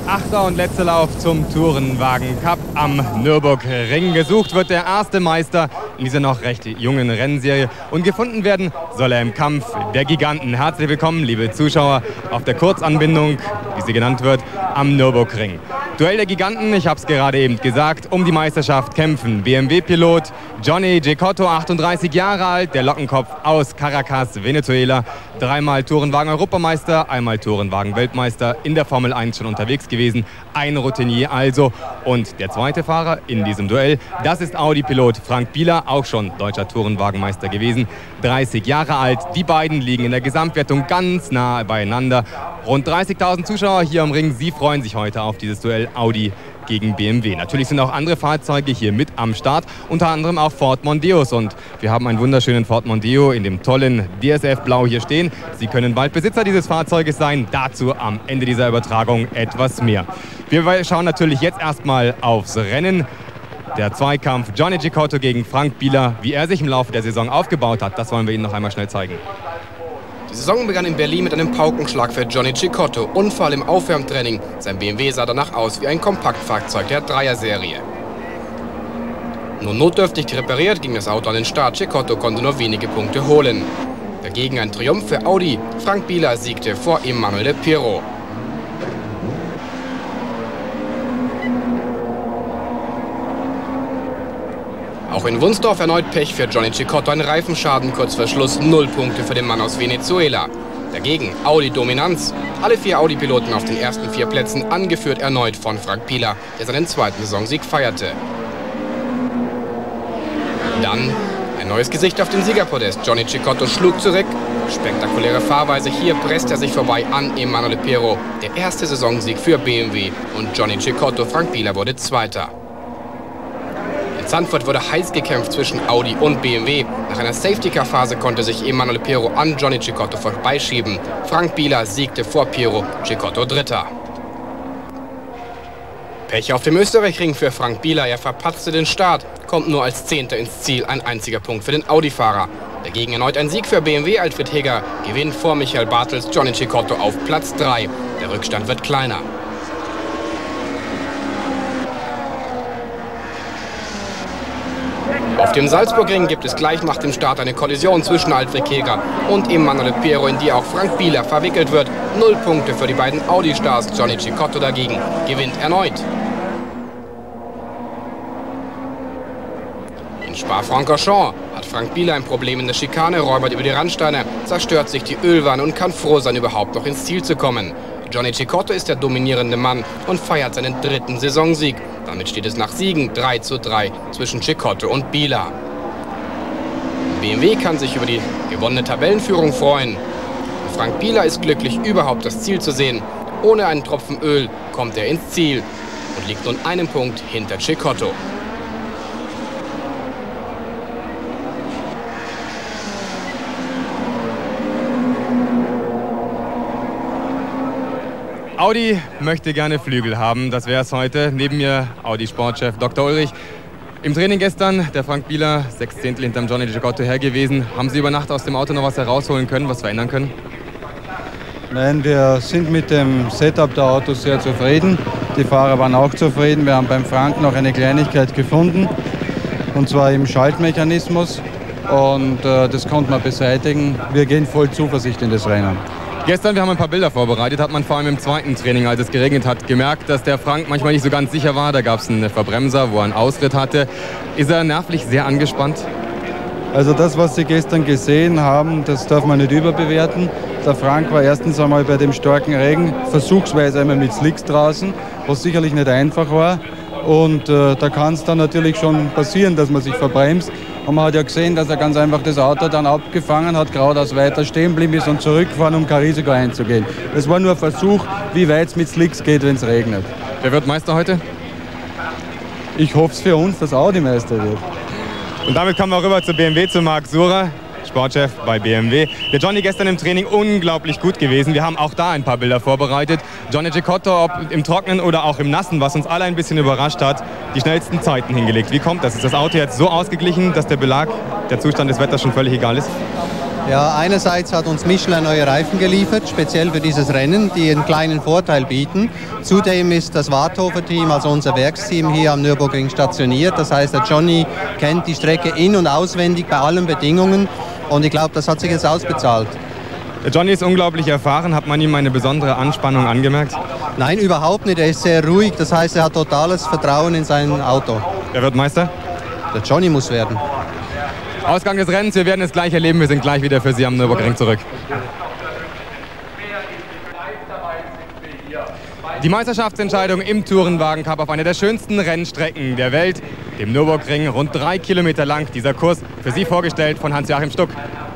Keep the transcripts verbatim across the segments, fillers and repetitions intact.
Achter und letzter Lauf zum Tourenwagen Cup am Nürburgring. Gesucht wird der erste Meister in dieser noch recht jungen Rennserie. Und gefunden werden soll er im Kampf der Giganten. Herzlich willkommen, liebe Zuschauer, auf der Kurzanbindung, wie sie genannt wird, am Nürburgring. Duell der Giganten, ich habe es gerade eben gesagt, um die Meisterschaft kämpfen. B M W-Pilot Johnny Cecotto, achtunddreißig Jahre alt, der Lockenkopf aus Caracas, Venezuela. Dreimal Tourenwagen-Europameister, einmal Tourenwagen-Weltmeister, in der Formel eins schon unterwegs gewesen. Ein Routinier also. Und der zweite Fahrer in diesem Duell, das ist Audi-Pilot Frank Bieler, auch schon deutscher Tourenwagenmeister gewesen. dreißig Jahre alt. Die beiden liegen in der Gesamtwertung ganz nah beieinander. Rund dreißigtausend Zuschauer hier am Ring. Sie freuen sich heute auf dieses Duell Audi gegen B M W. Natürlich sind auch andere Fahrzeuge hier mit am Start, unter anderem auch Ford Mondeos. Und wir haben einen wunderschönen Ford Mondeo in dem tollen D S F-Blau hier stehen. Sie können bald Besitzer dieses Fahrzeuges sein. Dazu am Ende dieser Übertragung etwas mehr. Wir schauen natürlich jetzt erstmal aufs Rennen. Der Zweikampf Johnny Cecotto gegen Frank Bieler, wie er sich im Laufe der Saison aufgebaut hat, das wollen wir Ihnen noch einmal schnell zeigen. Die Saison begann in Berlin mit einem Paukenschlag für Johnny Cecotto. Unfall im Aufwärmtraining. Sein B M W sah danach aus wie ein Kompaktfahrzeug der Dreier-Serie. Nur notdürftig repariert ging das Auto an den Start. Cecotto konnte nur wenige Punkte holen. Dagegen ein Triumph für Audi. Frank Bieler siegte vor Emanuele De Piero. Auch in Wunsdorf erneut Pech für Johnny Cecotto, ein Reifenschaden kurz vor Schluss, null Punkte für den Mann aus Venezuela. Dagegen Audi-Dominanz. Alle vier Audi-Piloten auf den ersten vier Plätzen, angeführt erneut von Frank Bieler, der seinen zweiten Saisonsieg feierte. Dann ein neues Gesicht auf dem Siegerpodest. Johnny Cecotto schlug zurück. Spektakuläre Fahrweise, hier presst er sich vorbei an Emanuele De Piero. Der erste Saisonsieg für B M W und Johnny Cecotto. Frank Bieler wurde Zweiter. Zandvoort wurde heiß gekämpft zwischen Audi und B M W. Nach einer Safety-Car-Phase konnte sich Emanuele De Piero an Johnny Cecotto vorbeischieben. Frank Bieler siegte vor Piero, Cecotto Dritter. Pech auf dem Österreich-Ring für Frank Bieler. Er verpatzte den Start, kommt nur als Zehnter ins Ziel. Ein einziger Punkt für den Audi-Fahrer. Dagegen erneut ein Sieg für B M W. Alfred Heger gewinnt vor Michael Bartels. Johnny Cecotto auf Platz drei. Der Rückstand wird kleiner. Auf dem Salzburgring gibt es gleich nach dem Start eine Kollision zwischen Alfred Heger und Emanuele De Piero, in die auch Frank Bieler verwickelt wird. Null Punkte für die beiden Audi-Stars. Johnny Cecotto dagegen gewinnt erneut. In Spa-Francorchamps hat Frank Bieler ein Problem in der Schikane, räubert über die Randsteine, zerstört sich die Ölwanne und kann froh sein, überhaupt noch ins Ziel zu kommen. Johnny Cecotto ist der dominierende Mann und feiert seinen dritten Saisonsieg. Damit steht es nach Siegen drei zu drei zwischen Cecotto und Bieler. B M W kann sich über die gewonnene Tabellenführung freuen. Frank Bieler ist glücklich, überhaupt das Ziel zu sehen. Ohne einen Tropfen Öl kommt er ins Ziel und liegt nun einen Punkt hinter Cecotto. Audi möchte gerne Flügel haben, das wäre es heute. Neben mir Audi-Sportchef Doktor Ulrich. Im Training gestern, der Frank Bieler, sechs Zehntel hinterm Johnny Cecotto her gewesen. Haben Sie über Nacht aus dem Auto noch was herausholen können, was verändern können? Nein, wir sind mit dem Setup der Autos sehr zufrieden. Die Fahrer waren auch zufrieden. Wir haben beim Frank noch eine Kleinigkeit gefunden, und zwar im Schaltmechanismus. Und äh, das konnte man beseitigen. Wir gehen voll Zuversicht in das Rennen. Gestern, wir haben ein paar Bilder vorbereitet, hat man vor allem im zweiten Training, als es geregnet hat, gemerkt, dass der Frank manchmal nicht so ganz sicher war. Da gab es einen Verbremser, wo er einen Ausritt hatte. Ist er nervlich sehr angespannt? Also das, was Sie gestern gesehen haben, das darf man nicht überbewerten. Der Frank war erstens einmal bei dem starken Regen versuchsweise einmal mit Slicks draußen, was sicherlich nicht einfach war. Und äh, da kann es dann natürlich schon passieren, dass man sich verbremst. Und man hat ja gesehen, dass er ganz einfach das Auto dann abgefangen hat, geradeaus weiter stehen blieb ist und zurückfahren, um kein Risiko einzugehen. Das war nur ein Versuch, wie weit es mit Slicks geht, wenn es regnet. Wer wird Meister heute? Ich hoffe es für uns, dass Audi Meister wird. Und damit kommen wir rüber zu B M W, zu Marc Surer, Sportchef bei B M W. Der Johnny gestern im Training unglaublich gut gewesen. Wir haben auch da ein paar Bilder vorbereitet. Johnny Cecotto, ob im Trockenen oder auch im Nassen, was uns alle ein bisschen überrascht hat, die schnellsten Zeiten hingelegt. Wie kommt das? Ist das Auto jetzt so ausgeglichen, dass der Belag, der Zustand des Wetters schon völlig egal ist? Ja, einerseits hat uns Michelin neue Reifen geliefert, speziell für dieses Rennen, die einen kleinen Vorteil bieten. Zudem ist das Warthofer-Team, also unser Werksteam, hier am Nürburgring stationiert. Das heißt, der Johnny kennt die Strecke in- und auswendig bei allen Bedingungen. Und ich glaube, das hat sich jetzt ausbezahlt. Der Johnny ist unglaublich erfahren. Hat man ihm eine besondere Anspannung angemerkt? Nein, überhaupt nicht. Er ist sehr ruhig. Das heißt, er hat totales Vertrauen in sein Auto. Wer wird Meister? Der Johnny muss werden. Ausgang des Rennens, wir werden es gleich erleben. Wir sind gleich wieder für Sie am Nürburgring zurück. Die Meisterschaftsentscheidung im Tourenwagen-Cup auf einer der schönsten Rennstrecken der Welt, dem Nürburgring, rund drei Kilometer lang. Dieser Kurs für Sie vorgestellt von Hans-Joachim Stuck.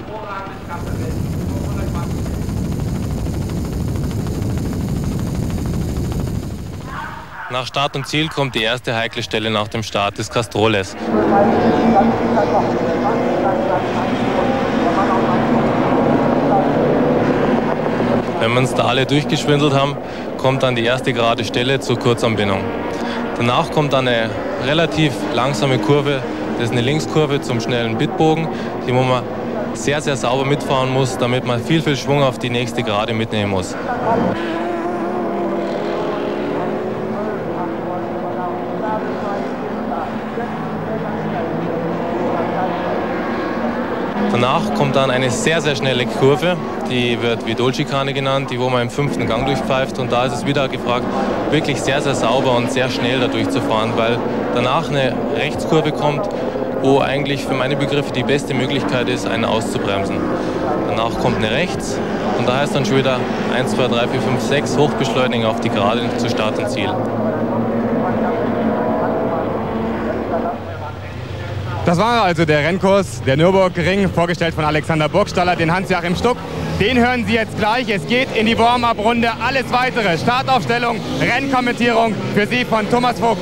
Nach Start und Ziel kommt die erste heikle Stelle nach dem Start des Castroles. Wenn wir uns da alle durchgeschwindelt haben, kommt dann die erste gerade Stelle zur Kurzanbindung. Danach kommt dann eine relativ langsame Kurve, das ist eine Linkskurve zum schnellen Bitbogen, die wo man sehr, sehr sauber mitfahren muss, damit man viel, viel Schwung auf die nächste Gerade mitnehmen muss. Danach kommt dann eine sehr, sehr schnelle Kurve, die wird Vidol-Schikane genannt, die wo man im fünften Gang durchpfeift. Und da ist es wieder gefragt, wirklich sehr, sehr sauber und sehr schnell da durchzufahren, weil danach eine Rechtskurve kommt, wo eigentlich für meine Begriffe die beste Möglichkeit ist, einen auszubremsen. Danach kommt eine Rechts und da heißt dann schon wieder eins, zwei, drei, vier, fünf, sechs hochbeschleunigen auf die Gerade zu Start und Ziel. Das war also der Rennkurs, der Nürburgring, vorgestellt von Alexander Burgstaller, den Hans-Joachim Stuck. Den hören Sie jetzt gleich. Es geht in die Warm-up-Runde. Alles Weitere, Startaufstellung, Rennkommentierung für Sie von Thomas Vogt.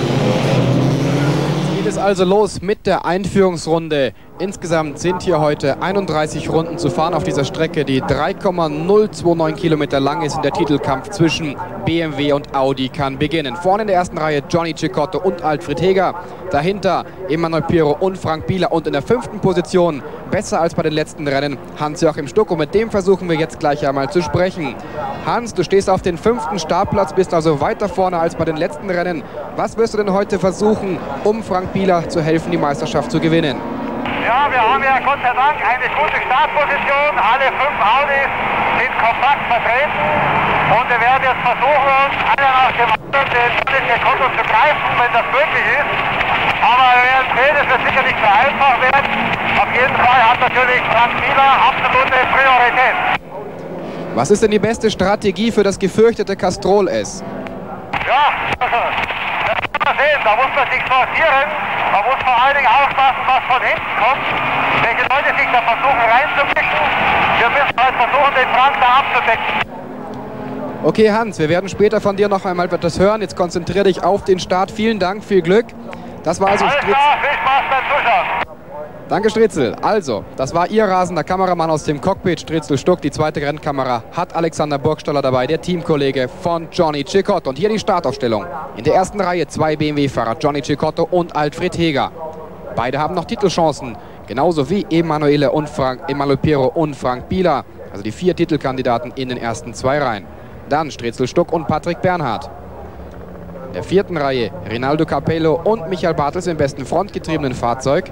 Jetzt geht es also los mit der Einführungsrunde. Insgesamt sind hier heute einunddreißig Runden zu fahren auf dieser Strecke, die drei Komma null zwei neun Kilometer lang ist. Und der Titelkampf zwischen B M W und Audi kann beginnen. Vorne in der ersten Reihe Johnny Cecotto und Alfred Heger. Dahinter Emanuel Pirro und Frank Bieler. Und in der fünften Position, besser als bei den letzten Rennen, Hans-Joachim Stuck. Und mit dem versuchen wir jetzt gleich einmal zu sprechen. Hans, du stehst auf den fünften Startplatz, bist also weiter vorne als bei den letzten Rennen. Was wirst du denn heute versuchen, um Frank Bieler zu helfen, die Meisterschaft zu gewinnen? Ja, wir haben ja Gott sei Dank eine gute Startposition. Alle fünf Audis sind kompakt vertreten. Und wir werden jetzt versuchen, uns einer nach dem anderen den Johnny Cecotto zu greifen, wenn das möglich ist. Aber wir werden sehen, es wird sicher nicht so einfach werden. Auf jeden Fall hat natürlich Frank Bieler absolute Priorität. Was ist denn die beste Strategie für das gefürchtete Castrol S? Ja, das muss man sehen. Da muss man sich sortieren. Man muss vor allen Dingen aufpassen, was von hinten kommt. Welche Leute sich da versuchen reinzumischen. Wir müssen halt versuchen, den Frank da abzudecken. Okay, Hans, wir werden später von dir noch einmal etwas hören. Jetzt konzentriere dich auf den Start. Vielen Dank, viel Glück. Das war also Alles Stritzel. klar, viel Spaß beim Zuschauen. Danke, Stritzel. Also, das war Ihr rasender Kameramann aus dem Cockpit, Stritzel Stuck. Die zweite Rennkamera hat Alexander Burgstaller dabei, der Teamkollege von Johnny Cecotto. Und hier die Startaufstellung. In der ersten Reihe zwei B M W-Fahrer, Johnny Cecotto und Alfred Heger. Beide haben noch Titelchancen, genauso wie Emanuele und Frank, Emanuel Pirro und Frank Bieler. Also die vier Titelkandidaten in den ersten zwei Reihen. Dann Stritzel Stuck und Patrick Bernhard. In der vierten Reihe Rinaldo Capello und Michael Bartels im besten frontgetriebenen Fahrzeug.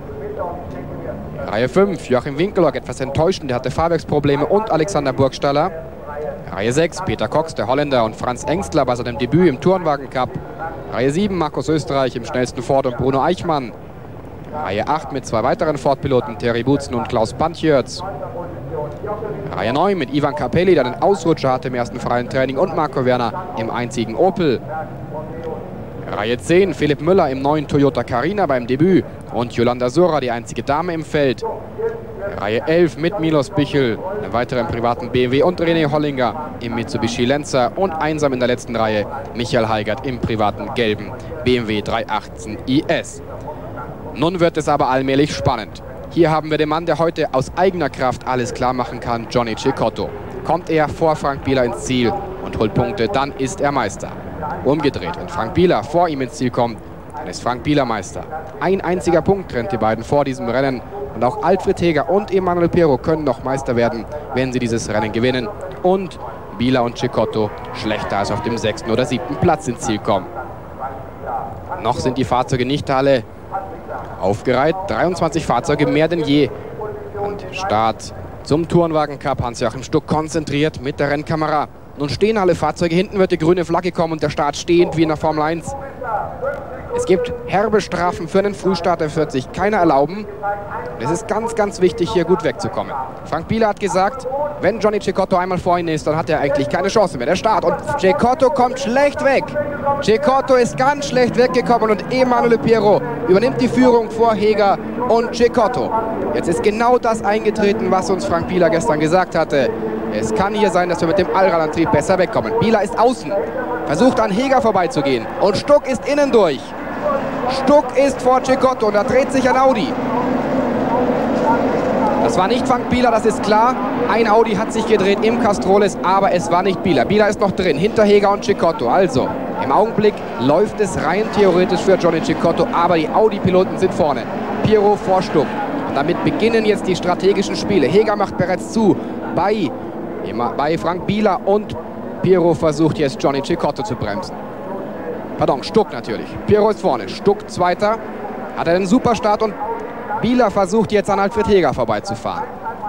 Reihe fünf, Joachim Winkelhock, etwas enttäuschend, der hatte Fahrwerksprobleme, und Alexander Burgstaller. Reihe sechs, Peter Cox, der Holländer, und Franz Engstler bei seinem Debüt im Tourenwagen-Cup. Reihe sieben, Markus Österreich im schnellsten Ford und Bruno Eichmann. Reihe acht mit zwei weiteren Ford-Piloten, Terry Butzen und Klaus Bantjörz. Reihe neun mit Ivan Capelli, der den Ausrutscher hatte im ersten freien Training, und Marco Werner im einzigen Opel. Reihe zehn, Philipp Müller im neuen Toyota Carina beim Debüt und Yolanda Sura, die einzige Dame im Feld. Reihe elf mit Milos Bichel, einem weiteren privaten B M W, und René Hollinger im Mitsubishi Lancer, und einsam in der letzten Reihe Michael Heigert im privaten gelben B M W dreihundertachtzehn I S. Nun wird es aber allmählich spannend. Hier haben wir den Mann, der heute aus eigener Kraft alles klar machen kann, Johnny Cecotto. Kommt er vor Frank Bieler ins Ziel und holt Punkte, dann ist er Meister. Umgedreht, wenn Frank Bieler vor ihm ins Ziel kommt, dann ist Frank Bieler Meister. Ein einziger Punkt trennt die beiden vor diesem Rennen, Und auch Alfred Heger und Emanuel Pirro können noch Meister werden, wenn sie dieses Rennen gewinnen. Und Biela und Cecotto schlechter als auf dem sechsten oder siebten Platz ins Ziel kommen. Noch sind die Fahrzeuge nicht alle aufgereiht. dreiundzwanzig Fahrzeuge, mehr denn je. Und Start zum Tourenwagen Cup. Hans-Joachim Stuck konzentriert mit der Rennkamera. Nun stehen alle Fahrzeuge. Hinten wird die grüne Flagge kommen und der Start stehend wie in der Formel eins. Es gibt herbe Strafen für einen Frühstart, der wird sich keiner erlauben. Es ist ganz, ganz wichtig, hier gut wegzukommen. Frank Biela hat gesagt, wenn Johnny Cecotto einmal vor ihnen ist, dann hat er eigentlich keine Chance mehr. Der Start und Cecotto kommt schlecht weg. Cecotto ist ganz schlecht weggekommen und Emanuel Pirro übernimmt die Führung vor Heger und Cecotto. Jetzt ist genau das eingetreten, was uns Frank Biela gestern gesagt hatte. Es kann hier sein, dass wir mit dem Allradantrieb besser wegkommen. Biela ist außen, versucht an Heger vorbeizugehen und Stuck ist innen durch. Stuck ist vor Cecotto und da dreht sich ein Audi. Das war nicht Frank Biela, das ist klar. Ein Audi hat sich gedreht im Castroles, aber es war nicht Biela. Biela ist noch drin, hinter Heger und Cecotto. Also, im Augenblick läuft es rein theoretisch für Johnny Cecotto, aber die Audi-Piloten sind vorne. Pirro vor Stuck. Und damit beginnen jetzt die strategischen Spiele. Heger macht bereits zu bei, bei Frank Biela und Pirro versucht jetzt Johnny Cecotto zu bremsen. Pardon, Stuck natürlich. Pirro ist vorne. Stuck Zweiter. Hat er einen super Start und Biela versucht jetzt an Alfred Heger vorbeizufahren.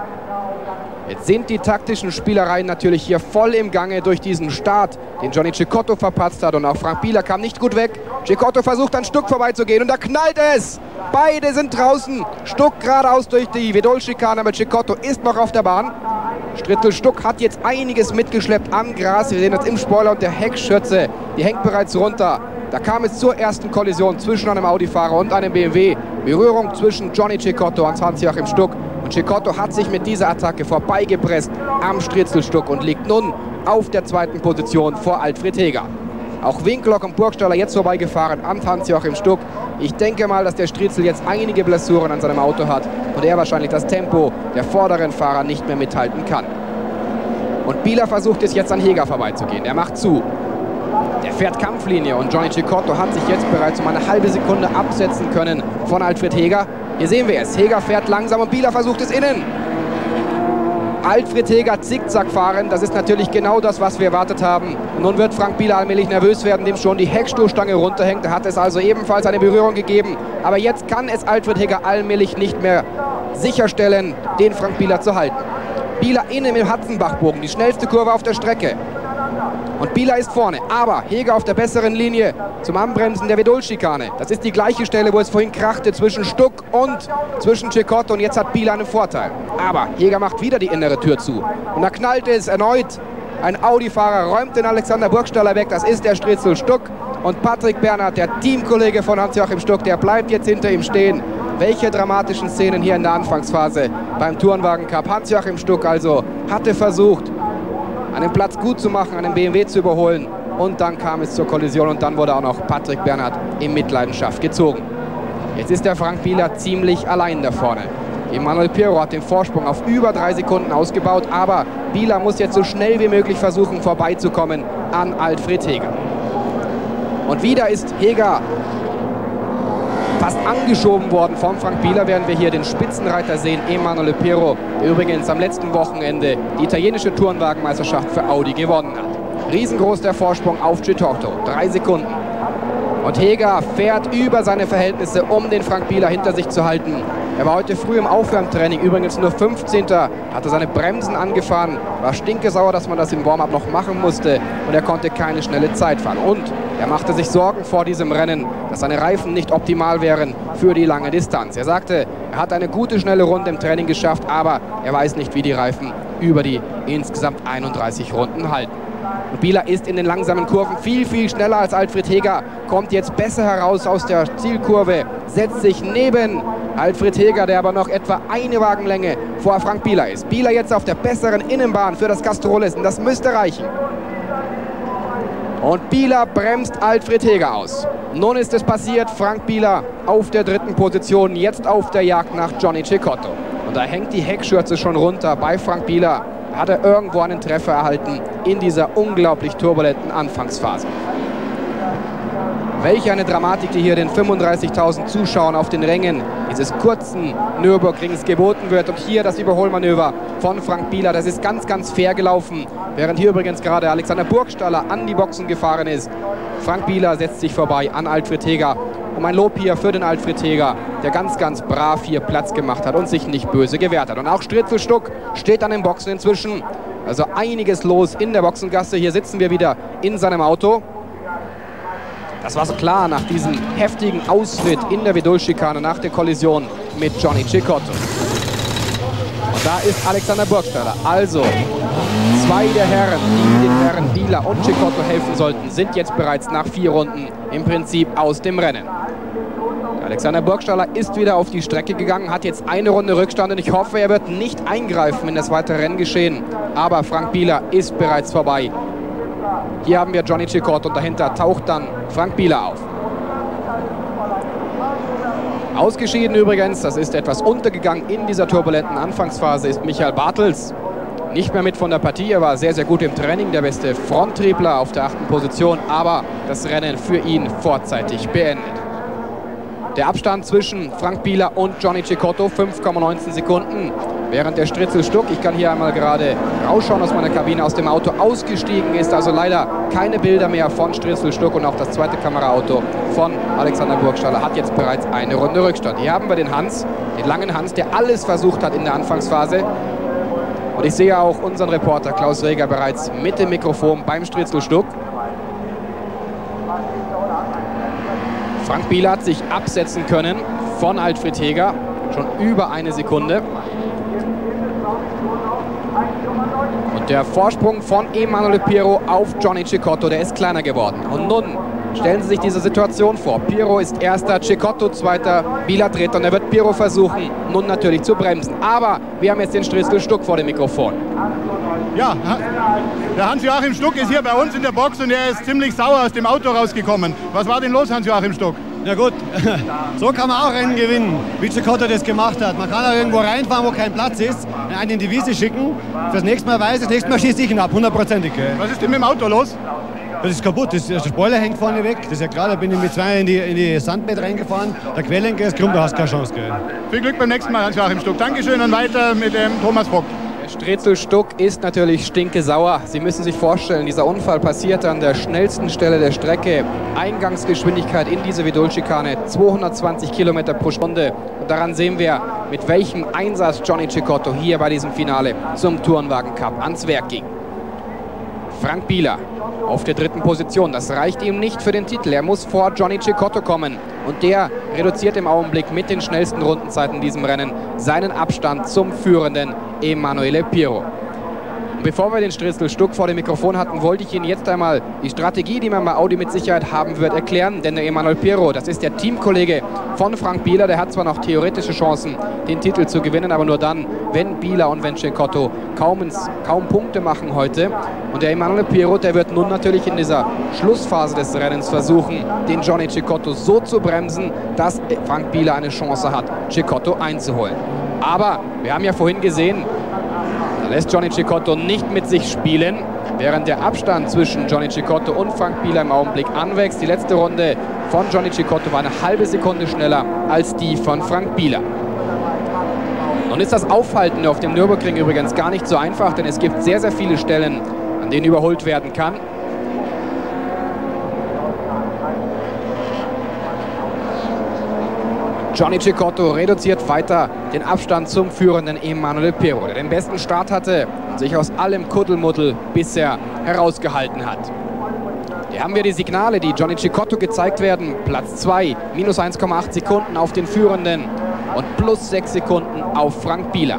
Jetzt sind die taktischen Spielereien natürlich hier voll im Gange durch diesen Start, den Johnny Cecotto verpatzt hat. Und auch Frank Biela kam nicht gut weg. Cecotto versucht an Stuck vorbeizugehen und da knallt es. Beide sind draußen. Stuck geradeaus durch die Vedol-Schikane, aber Cecotto ist noch auf der Bahn. Stritzel Stuck hat jetzt einiges mitgeschleppt an Gras. Wir sehen das im Spoiler und der Heckschürze, die hängt bereits runter. Da kam es zur ersten Kollision zwischen einem Audi-Fahrer und einem B M W. Berührung zwischen Johnny Cecotto und Hans-Joachim Stuck. Und Cecotto hat sich mit dieser Attacke vorbeigepresst am Stritzel Stuck und liegt nun auf der zweiten Position vor Alfred Heger. Auch Winklock und Burgstaller jetzt vorbeigefahren an Hans-Joachim Stuck. Ich denke mal, dass der Stritzel jetzt einige Blessuren an seinem Auto hat und er wahrscheinlich das Tempo der vorderen Fahrer nicht mehr mithalten kann. Und Biela versucht es jetzt an Heger vorbeizugehen. Er macht zu. Der fährt Kampflinie und Johnny Cecotto hat sich jetzt bereits um eine halbe Sekunde absetzen können von Alfred Heger. Hier sehen wir es. Heger fährt langsam und Biela versucht es innen. Alfred Heger zickzack fahren, das ist natürlich genau das, was wir erwartet haben. Und nun wird Frank Biela allmählich nervös werden, dem schon die Heckstoßstange runterhängt. Da hat es also ebenfalls eine Berührung gegeben. Aber jetzt kann es Alfred Heger allmählich nicht mehr sicherstellen, den Frank Biela zu halten. Biela innen im Hatzenbachbogen, die schnellste Kurve auf der Strecke. Und Biela ist vorne, aber Heger auf der besseren Linie zum Anbremsen der Vedol-Schikane. Das ist die gleiche Stelle, wo es vorhin krachte zwischen Stuck und zwischen Cecotto und jetzt hat Biela einen Vorteil. Aber Heger macht wieder die innere Tür zu und da knallt es erneut. Ein Audi-Fahrer räumt den Alexander Burgstaller weg, das ist der Stritzel Stuck. Und Patrick Bernhard, der Teamkollege von Hans-Joachim Stuck, der bleibt jetzt hinter ihm stehen. Welche dramatischen Szenen hier in der Anfangsphase beim Tourenwagen Cup. Hans-Joachim Stuck also hatte versucht, einen Platz gut zu machen, einen B M W zu überholen. Und dann kam es zur Kollision und dann wurde auch noch Patrick Bernhard in Mitleidenschaft gezogen. Jetzt ist der Frank Biela ziemlich allein da vorne. Emanuel Pirro hat den Vorsprung auf über drei Sekunden ausgebaut, aber Biela muss jetzt so schnell wie möglich versuchen, vorbeizukommen an Alfred Heger. Und wieder ist Heger fast angeschoben worden von Frank Biela, während wir hier den Spitzenreiter sehen, Emanuel Pirro, der übrigens am letzten Wochenende die italienische Tourenwagenmeisterschaft für Audi gewonnen hat. Riesengroß der Vorsprung auf Cecotto, drei Sekunden. Und Heger fährt über seine Verhältnisse, um den Frank Biela hinter sich zu halten. Er war heute früh im Aufwärmtraining, übrigens nur fünfzehnter hatte seine Bremsen angefahren, war stinkesauer, dass man das im Warm-up noch machen musste und er konnte keine schnelle Zeit fahren. Und er machte sich Sorgen vor diesem Rennen, dass seine Reifen nicht optimal wären für die lange Distanz. Er sagte, er hat eine gute, schnelle Runde im Training geschafft, aber er weiß nicht, wie die Reifen über die insgesamt einunddreißig Runden halten. Und Biela ist in den langsamen Kurven viel, viel schneller als Alfred Heger, kommt jetzt besser heraus aus der Zielkurve, setzt sich neben Alfred Heger, der aber noch etwa eine Wagenlänge vor Frank Biela ist. Biela jetzt auf der besseren Innenbahn für das Castroles und das müsste reichen. Und Biela bremst Alfred Heger aus. Nun ist es passiert, Frank Biela auf der dritten Position, jetzt auf der Jagd nach Johnny Cecotto. Und da hängt die Heckschürze schon runter bei Frank Biela. Hat er irgendwo einen Treffer erhalten in dieser unglaublich turbulenten Anfangsphase. Welch eine Dramatik, die hier den fünfunddreißigtausend Zuschauern auf den Rängen dieses kurzen Nürburgrings geboten wird. Und hier das Überholmanöver von Frank Bieler. Das ist ganz, ganz fair gelaufen. Während hier übrigens gerade Alexander Burgstaller an die Boxen gefahren ist. Frank Bieler setzt sich vorbei an Alfred Heger. Um ein Lob hier für den Alfred Heger, der ganz, ganz brav hier Platz gemacht hat und sich nicht böse gewehrt hat. Und auch Stritzel Stuck steht an den Boxen inzwischen. Also einiges los in der Boxengasse. Hier sitzen wir wieder in seinem Auto. Das war so klar nach diesem heftigen Ausritt in der Vidol-Schikane nach der Kollision mit Johnny Cecotto. Und da ist Alexander Burgstaller. Also zwei der Herren, die den Herren Bieler und Cecotto helfen sollten, sind jetzt bereits nach vier Runden im Prinzip aus dem Rennen. Alexander Burgstaller ist wieder auf die Strecke gegangen, hat jetzt eine Runde Rückstand und ich hoffe, er wird nicht eingreifen in das weitere Renngeschehen. Aber Frank Bieler ist bereits vorbei. Hier haben wir Johnny Cecotto und dahinter taucht dann Frank Bieler auf. Ausgeschieden übrigens, das ist etwas untergegangen in dieser turbulenten Anfangsphase, ist Michael Bartels. Nicht mehr mit von der Partie, er war sehr, sehr gut im Training, der beste Fronttriebler auf der achten Position, aber das Rennen für ihn vorzeitig beendet. Der Abstand zwischen Frank Bieler und Johnny Cecotto, fünf Komma neunzehn Sekunden. Während der Stritzel Stuck, ich kann hier einmal gerade rausschauen aus meiner Kabine, aus dem Auto ausgestiegen ist. Also leider keine Bilder mehr von Stritzel Stuck und auch das zweite Kameraauto von Alexander Burgstaller hat jetzt bereits eine Runde Rückstand. Hier haben wir den Hans, den langen Hans, der alles versucht hat in der Anfangsphase. Und ich sehe auch unseren Reporter Klaus Reger bereits mit dem Mikrofon beim Stritzel Stuck. Frank Bieler hat sich absetzen können von Alfred Heger, schon über eine Sekunde. Und der Vorsprung von Emanuele Pirro auf Johnny Cecotto, der ist kleiner geworden. Und nun stellen Sie sich diese Situation vor. Pirro ist Erster, Cecotto Zweiter, Bieler Dritter. Und er wird Pirro versuchen, nun natürlich zu bremsen. Aber wir haben jetzt den Stritzel Stuck vor dem Mikrofon. Ja, der Hans-Joachim Stuck ist hier bei uns in der Box und er ist ziemlich sauer aus dem Auto rausgekommen. Was war denn los, Hans-Joachim Stuck? Ja gut, so kann man auch Rennen gewinnen, wie Cecotto das gemacht hat. Man kann auch irgendwo reinfahren, wo kein Platz ist, einen in die Wiese schicken. Fürs nächste Mal weiß, das nächste Mal schieße ich ihn ab, hundertprozentig. Was ist denn mit dem Auto los? Das ist kaputt, das, der Spoiler hängt vorne weg. Das ist ja klar, da bin ich mit zwei in die, in die Sandbett reingefahren. Der Querlenker ist krumm, du hast keine Chance. Gell. Viel Glück beim nächsten Mal, Hans-Joachim Stuck. Dankeschön und weiter mit dem Thomas Vogt. Stritzel Stuck ist natürlich stinkesauer. Sie müssen sich vorstellen, dieser Unfall passierte an der schnellsten Stelle der Strecke. Eingangsgeschwindigkeit in diese Vidol-Schikane zweihundertzwanzig Kilometer pro Stunde. Und daran sehen wir, mit welchem Einsatz Johnny Cecotto hier bei diesem Finale zum Tourenwagen Cup ans Werk ging. Frank Bieler auf der dritten Position. Das reicht ihm nicht für den Titel. Er muss vor Johnny Cecotto kommen. Und der reduziert im Augenblick mit den schnellsten Rundenzeiten in diesem Rennen seinen Abstand zum führenden Emanuele Pirro. Und bevor wir den Stritzel Stuck vor dem Mikrofon hatten, wollte ich Ihnen jetzt einmal die Strategie, die man bei Audi mit Sicherheit haben wird, erklären. Denn der Emanuele Pirro, das ist der Teamkollege von Frank Bieler, der hat zwar noch theoretische Chancen, den Titel zu gewinnen, aber nur dann, wenn Bieler und wenn Cecotto kaum, ins, kaum Punkte machen heute. Und der Emanuele Pirro, der wird nun natürlich in dieser Schlussphase des Rennens versuchen, den Johnny Cecotto so zu bremsen, dass Frank Bieler eine Chance hat, Cecotto einzuholen. Aber wir haben ja vorhin gesehen, da lässt Johnny Cecotto nicht mit sich spielen, während der Abstand zwischen Johnny Cecotto und Frank Bieler im Augenblick anwächst. Die letzte Runde von Johnny Cecotto war eine halbe Sekunde schneller als die von Frank Bieler. Nun ist das Aufhalten auf dem Nürburgring übrigens gar nicht so einfach, denn es gibt sehr, sehr viele Stellen, an denen überholt werden kann. Johnny Cecotto reduziert weiter den Abstand zum führenden Emanuele Pirro, der den besten Start hatte und sich aus allem Kuddelmuddel bisher herausgehalten hat. Hier haben wir die Signale, die Johnny Cecotto gezeigt werden. Platz zwei, minus eins Komma acht Sekunden auf den Führenden und plus sechs Sekunden auf Frank Bieler.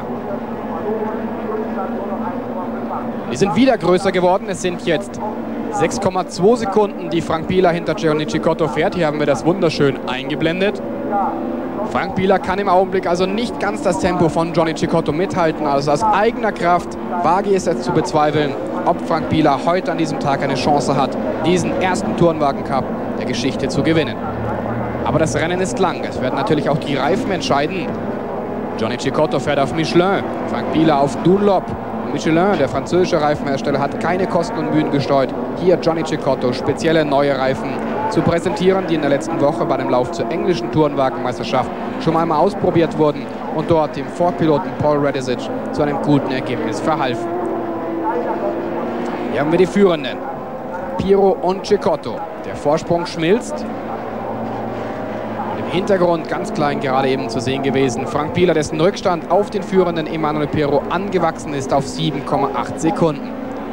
Die sind wieder größer geworden. Es sind jetzt sechs Komma zwei Sekunden, die Frank Bieler hinter Johnny Cecotto fährt. Hier haben wir das wunderschön eingeblendet. Frank Bieler kann im Augenblick also nicht ganz das Tempo von Johnny Cecotto mithalten. Also aus eigener Kraft wage ich es jetzt zu bezweifeln, ob Frank Bieler heute an diesem Tag eine Chance hat, diesen ersten Tourenwagen-Cup der Geschichte zu gewinnen. Aber das Rennen ist lang. Es werden natürlich auch die Reifen entscheiden. Johnny Cecotto fährt auf Michelin, Frank Bieler auf Dunlop. Michelin, der französische Reifenhersteller, hat keine Kosten und Mühen gesteuert. Hier Johnny Cecotto, spezielle neue Reifen zu präsentieren, die in der letzten Woche bei dem Lauf zur englischen Tourenwagenmeisterschaft schon einmal ausprobiert wurden und dort dem Ford-Piloten Paul Radisic zu einem guten Ergebnis verhalfen. Hier haben wir die Führenden, Pirro und Cecotto. Der Vorsprung schmilzt. Im Hintergrund ganz klein gerade eben zu sehen gewesen Frank Biela, dessen Rückstand auf den führenden Emanuel Pirro angewachsen ist auf sieben Komma acht Sekunden.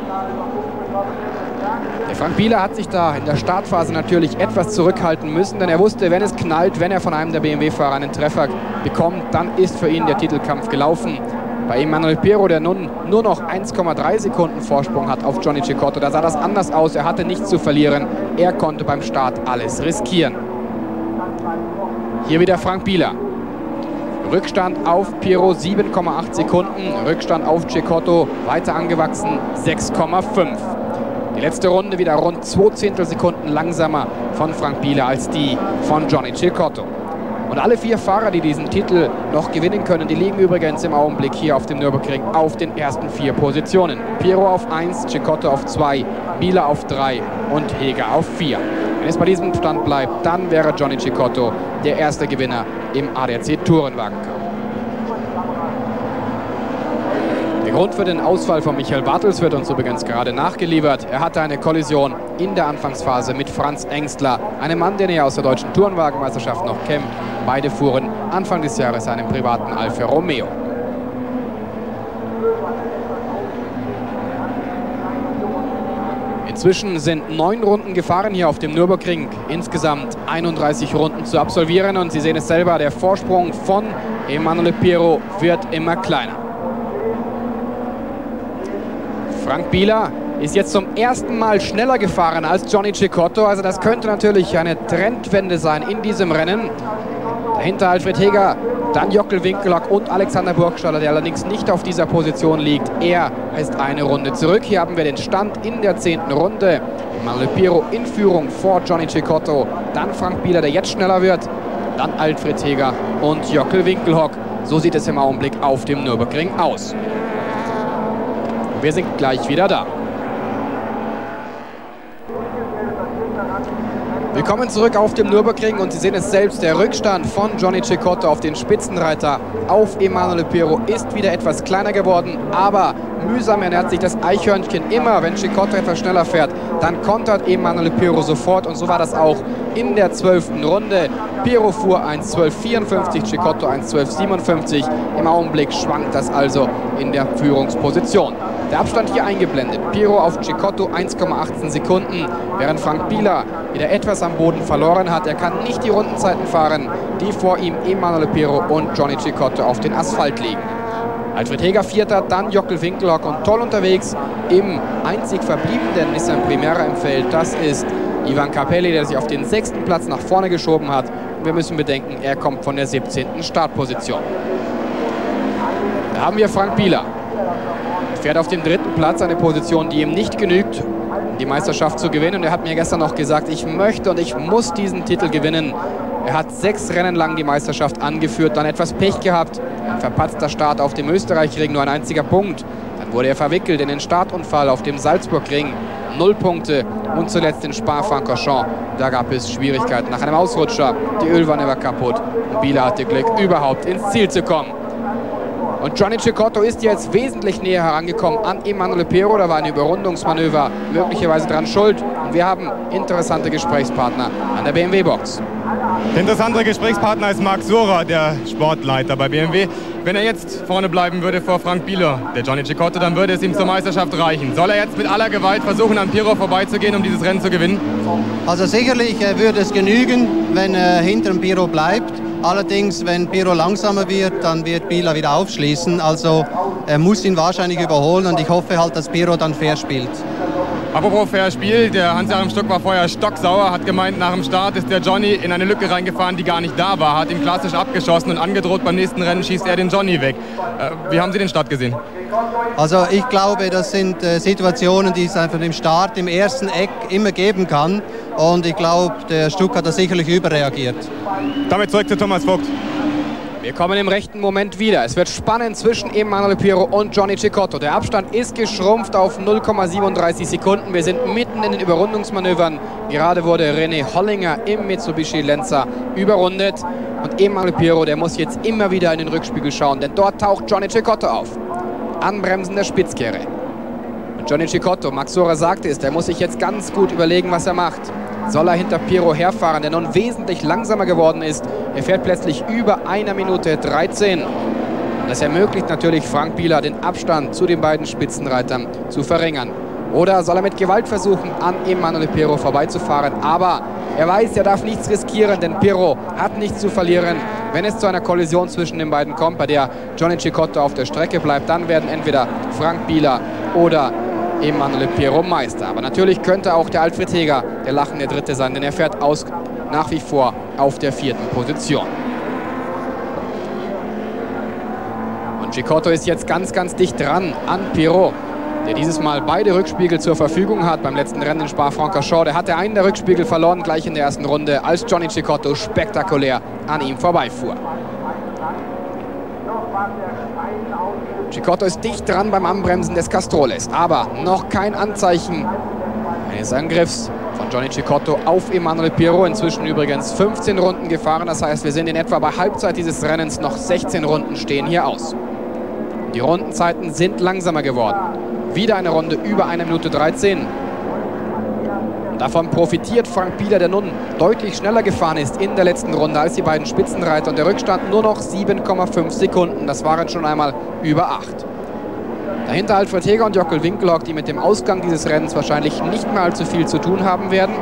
Der Frank Biela hat sich da in der Startphase natürlich etwas zurückhalten müssen, denn er wusste, wenn es knallt, wenn er von einem der B M W-Fahrer einen Treffer bekommt, dann ist für ihn der Titelkampf gelaufen. Bei Emanuel Pirro, der nun nur noch eins Komma drei Sekunden Vorsprung hat auf Johnny Cecotto, da sah das anders aus. Er hatte nichts zu verlieren. Er konnte beim Start alles riskieren. Hier wieder Frank Biela. Rückstand auf Pirro sieben Komma acht Sekunden. Rückstand auf Cecotto weiter angewachsen sechs Komma fünf. Die letzte Runde wieder rund zwei Zehntelsekunden langsamer von Frank Biela als die von Johnny Cecotto. Und alle vier Fahrer, die diesen Titel noch gewinnen können, die liegen übrigens im Augenblick hier auf dem Nürburgring auf den ersten vier Positionen. Pirro auf eins, Cecotto auf zwei, Biela auf drei und Heger auf vier. Wenn es bei diesem Stand bleibt, dann wäre Johnny Cecotto der erste Gewinner im A D A C Tourenwagen-Cup. Der Grund für den Ausfall von Michael Bartels wird uns übrigens gerade nachgeliefert. Er hatte eine Kollision in der Anfangsphase mit Franz Engstler, einem Mann, den er aus der deutschen Tourenwagenmeisterschaft noch kennt. Beide fuhren Anfang des Jahres einen privaten Alfa Romeo. Inzwischen sind neun Runden gefahren hier auf dem Nürburgring. Insgesamt einunddreißig Runden zu absolvieren. Und Sie sehen es selber, der Vorsprung von Emanuel Pirro wird immer kleiner. Frank Biela ist jetzt zum ersten Mal schneller gefahren als Johnny Cecotto. Also das könnte natürlich eine Trendwende sein in diesem Rennen. Dahinter Alfred Heger, dann Jockel Winkelhock und Alexander Burgstaller, der allerdings nicht auf dieser Position liegt. Er ist eine Runde zurück. Hier haben wir den Stand in der zehnten Runde. Emanuel Pirro in Führung vor Johnny Cecotto. Dann Frank Biela, der jetzt schneller wird. Dann Alfred Heger und Jockel Winkelhock. So sieht es im Augenblick auf dem Nürburgring aus. Wir sind gleich wieder da. Willkommen zurück auf dem Nürburgring und Sie sehen es selbst, der Rückstand von Johnny Cecotto auf den Spitzenreiter auf Emanuel Pirro ist wieder etwas kleiner geworden, aber mühsam ernährt sich das Eichhörnchen immer. Wenn Cecotto etwas schneller fährt, dann kontert Emanuel Pirro sofort und so war das auch in der zwölften Runde. Pirro fuhr eins zwölf vierundfünfzig, Cecotto eins zwölf siebenundfünfzig. Im Augenblick schwankt das also in der Führungsposition. Der Abstand hier eingeblendet. Pirro auf Cecotto eins Komma achtzehn Sekunden, während Frank Biela wieder etwas am Boden verloren hat. Er kann nicht die Rundenzeiten fahren, die vor ihm Emanuel Pirro und Johnny Cecotto auf den Asphalt liegen. Alfred Heger Vierter, dann Jockel Winkelhock und toll unterwegs im einzig verbliebenen Nissan Primera im Feld. Das ist Ivan Capelli, der sich auf den sechsten Platz nach vorne geschoben hat. Und wir müssen bedenken, er kommt von der siebzehnten Startposition. Da haben wir Frank Biela. Fährt auf dem dritten Platz, eine Position, die ihm nicht genügt, die Meisterschaft zu gewinnen. Und er hat mir gestern noch gesagt, ich möchte und ich muss diesen Titel gewinnen. Er hat sechs Rennen lang die Meisterschaft angeführt, dann etwas Pech gehabt. Ein verpatzter Start auf dem Österreich-Ring, nur ein einziger Punkt. Dann wurde er verwickelt in den Startunfall auf dem Salzburg-Ring. Null Punkte. Und zuletzt in Spa-Francorchamps. Da gab es Schwierigkeiten nach einem Ausrutscher. Die Ölwanne war kaputt. Und Biela hatte Glück, überhaupt ins Ziel zu kommen. Und Johnny Cecotto ist jetzt wesentlich näher herangekommen an Emanuel Pirro. Da war ein Überrundungsmanöver möglicherweise dran schuld. Und wir haben interessante Gesprächspartner an der B M W-Box. Der interessante Gesprächspartner ist Marc Sora, der Sportleiter bei B M W. Wenn er jetzt vorne bleiben würde vor Frank Biela, der Johnny Cecotto, dann würde es ihm zur Meisterschaft reichen. Soll er jetzt mit aller Gewalt versuchen, an Pirro vorbeizugehen, um dieses Rennen zu gewinnen? Also sicherlich äh, würde es genügen, wenn er äh, hinter dem Pirro bleibt. Allerdings, wenn Pirro langsamer wird, dann wird Biela wieder aufschließen. Also er muss ihn wahrscheinlich überholen und ich hoffe halt, dass Pirro dann fair spielt. Apropos fair Spiel, der Hans-Joachim Stuck war vorher stocksauer, hat gemeint, nach dem Start ist der Johnny in eine Lücke reingefahren, die gar nicht da war, hat ihn klassisch abgeschossen und angedroht, beim nächsten Rennen schießt er den Johnny weg. Äh, wie haben Sie den Start gesehen? Also ich glaube, das sind äh, Situationen, die es einfach im Start, im ersten Eck immer geben kann. Und ich glaube, der Stuck hat da sicherlich überreagiert. Damit zurück zu Thomas Vogt. Wir kommen im rechten Moment wieder. Es wird spannend zwischen Emanuele Pirro und Johnny Cecotto. Der Abstand ist geschrumpft auf null Komma siebenunddreißig Sekunden. Wir sind mitten in den Überrundungsmanövern. Gerade wurde René Hollinger im Mitsubishi Lancer überrundet. Und Emanuele Pirro, der muss jetzt immer wieder in den Rückspiegel schauen, denn dort taucht Johnny Cecotto auf. Anbremsen der Spitzkehre. Und Johnny Cecotto, Max Sorer sagte es, der muss sich jetzt ganz gut überlegen, was er macht. Soll er hinter Pirro herfahren, der nun wesentlich langsamer geworden ist. Er fährt plötzlich über eine Minute dreizehn. Das ermöglicht natürlich Frank Biela, den Abstand zu den beiden Spitzenreitern zu verringern. Oder soll er mit Gewalt versuchen, an Emanuele Pirro vorbeizufahren. Aber er weiß, er darf nichts riskieren, denn Pirro hat nichts zu verlieren. Wenn es zu einer Kollision zwischen den beiden kommt, bei der Johnny Cecotto auf der Strecke bleibt, dann werden entweder Frank Biela oder Emanuele Pirro Meister. Aber natürlich könnte auch der Alfred Heger der lachende Dritte sein, denn er fährt aus nach wie vor auf der vierten Position. Und Cecotto ist jetzt ganz, ganz dicht dran an Pirro, der dieses Mal beide Rückspiegel zur Verfügung hat beim letzten Rennen in Spa-Francorchamps. Der hatte einen der Rückspiegel verloren, gleich in der ersten Runde, als Johnny Cecotto spektakulär an ihm vorbeifuhr. Cecotto ist dicht dran beim Anbremsen des Castroles, aber noch kein Anzeichen eines Angriffs von Johnny Cecotto auf Emanuele Pirro. Inzwischen übrigens fünfzehn Runden gefahren, das heißt, wir sind in etwa bei Halbzeit dieses Rennens, noch sechzehn Runden stehen hier aus. Die Rundenzeiten sind langsamer geworden. Wieder eine Runde über eine Minute dreizehn. Und davon profitiert Frank Biela, der nun deutlich schneller gefahren ist in der letzten Runde als die beiden Spitzenreiter. Und der Rückstand nur noch sieben Komma fünf Sekunden. Das waren schon einmal über acht. Dahinter Alfred Heger und Jockel Winkelhock, die mit dem Ausgang dieses Rennens wahrscheinlich nicht mehr allzu viel zu tun haben werden.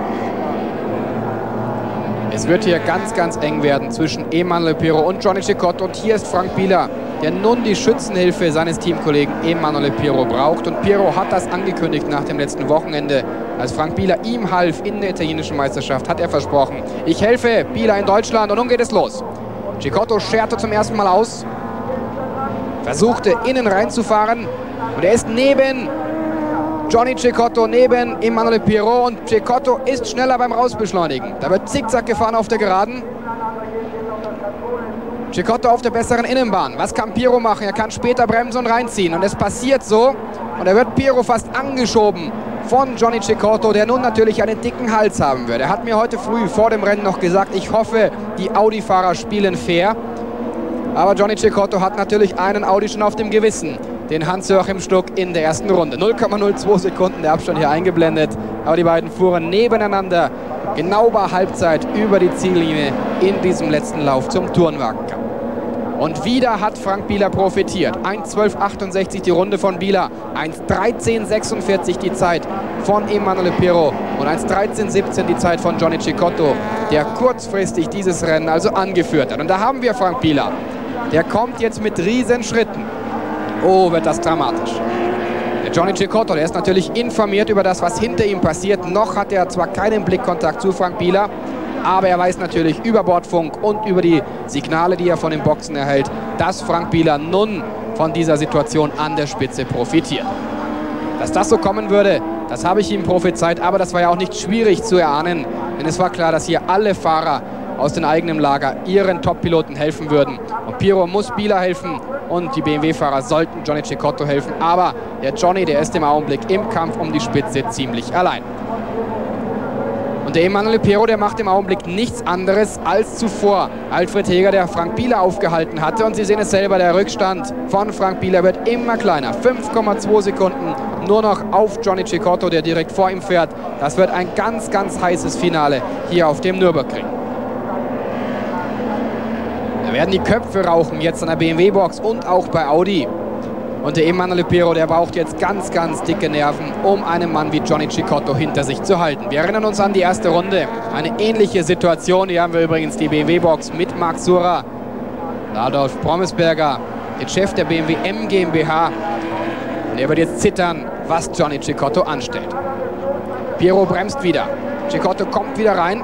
Es wird hier ganz, ganz eng werden zwischen Emanuele Pirro und Johnny Cecotto. Und hier ist Frank Biela, der nun die Schützenhilfe seines Teamkollegen Emanuele Pirro braucht. Und Pirro hat das angekündigt nach dem letzten Wochenende. Als Frank Biela ihm half in der italienischen Meisterschaft, hat er versprochen: Ich helfe Biela in Deutschland. Und nun geht es los. Cecotto scherte zum ersten Mal aus, versuchte innen reinzufahren. Und er ist neben Johnny Cecotto, neben Emanuele Pirro. Und Cecotto ist schneller beim Rausbeschleunigen. Da wird zickzack gefahren auf der Geraden. Cecotto auf der besseren Innenbahn. Was kann Pirro machen? Er kann später bremsen und reinziehen. Und es passiert so. Und er wird Pirro fast angeschoben von Johnny Cecotto, der nun natürlich einen dicken Hals haben wird. Er hat mir heute früh vor dem Rennen noch gesagt, ich hoffe, die Audi-Fahrer spielen fair. Aber Johnny Cecotto hat natürlich einen Audi schon auf dem Gewissen. Den Hans-Joachim Stuck in der ersten Runde. null Komma null zwei Sekunden der Abstand hier eingeblendet. Aber die beiden fuhren nebeneinander, genau bei Halbzeit über die Ziellinie in diesem letzten Lauf zum Tourenwagencup. Und wieder hat Frank Biela profitiert. eins zwölf achtundsechzig die Runde von Biela, eins dreizehn sechsundvierzig die Zeit von Emanuele Pirro und eins dreizehn siebzehn die Zeit von Johnny Cecotto, der kurzfristig dieses Rennen also angeführt hat. Und da haben wir Frank Biela. Der kommt jetzt mit riesen Schritten. Oh, wird das dramatisch. Der Johnny Cecotto, der ist natürlich informiert über das, was hinter ihm passiert. Noch hat er zwar keinen Blickkontakt zu Frank Biela, aber er weiß natürlich über Bordfunk und über die Signale, die er von den Boxen erhält, dass Frank Biela nun von dieser Situation an der Spitze profitiert. Dass das so kommen würde, das habe ich ihm prophezeit, aber das war ja auch nicht schwierig zu erahnen, denn es war klar, dass hier alle Fahrer aus dem eigenen Lager ihren Top-Piloten helfen würden. Und Pirro muss Biela helfen und die B M W-Fahrer sollten Johnny Cecotto helfen. Aber der Johnny, der ist im Augenblick im Kampf um die Spitze ziemlich allein. Und der Emanuele Pirro, der macht im Augenblick nichts anderes als zuvor Alfred Heger, der Frank Biela aufgehalten hatte. Und Sie sehen es selber, der Rückstand von Frank Biela wird immer kleiner. fünf Komma zwei Sekunden nur noch auf Johnny Cecotto, der direkt vor ihm fährt. Das wird ein ganz, ganz heißes Finale hier auf dem Nürburgring. Da werden die Köpfe rauchen jetzt an der B M W-Box und auch bei Audi. Und der Emanuele Pirro, der braucht jetzt ganz, ganz dicke Nerven, um einen Mann wie Johnny Cecotto hinter sich zu halten. Wir erinnern uns an die erste Runde. Eine ähnliche Situation. Hier haben wir übrigens die B M W-Box mit Max Sorer, Adolf Brommesberger, den Chef der B M W M GmbH. Und er wird jetzt zittern, was Johnny Cecotto anstellt. Pirro bremst wieder. Cecotto kommt wieder rein.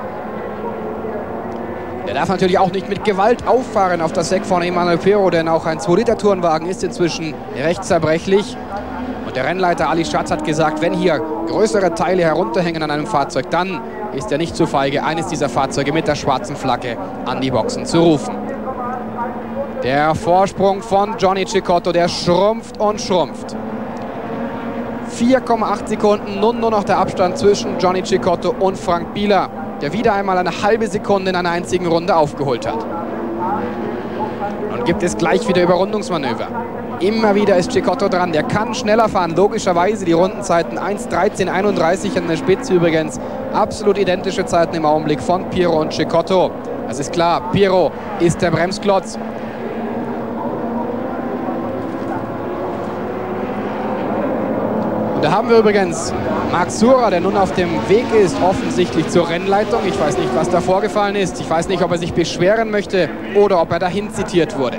Der darf natürlich auch nicht mit Gewalt auffahren auf das Heck von Emanuele Pirro, denn auch ein zwei Liter Tourenwagen ist inzwischen recht zerbrechlich. Und der Rennleiter Ali Schatz hat gesagt, wenn hier größere Teile herunterhängen an einem Fahrzeug, dann ist er nicht zu feige, eines dieser Fahrzeuge mit der schwarzen Flagge an die Boxen zu rufen. Der Vorsprung von Johnny Cecotto, der schrumpft und schrumpft. vier Komma acht Sekunden, nun nur noch der Abstand zwischen Johnny Cecotto und Frank Biela, der wieder einmal eine halbe Sekunde in einer einzigen Runde aufgeholt hat. Und gibt es gleich wieder Überrundungsmanöver. Immer wieder ist Cecotto dran, der kann schneller fahren, logischerweise die Rundenzeiten eins dreizehn einunddreißig an der Spitze übrigens. Absolut identische Zeiten im Augenblick von Pirro und Cecotto. Das ist klar, Pirro ist der Bremsklotz. Und da haben wir übrigens Marc Surer, der nun auf dem Weg ist, offensichtlich zur Rennleitung. Ich weiß nicht, was da vorgefallen ist. Ich weiß nicht, ob er sich beschweren möchte oder ob er dahin zitiert wurde.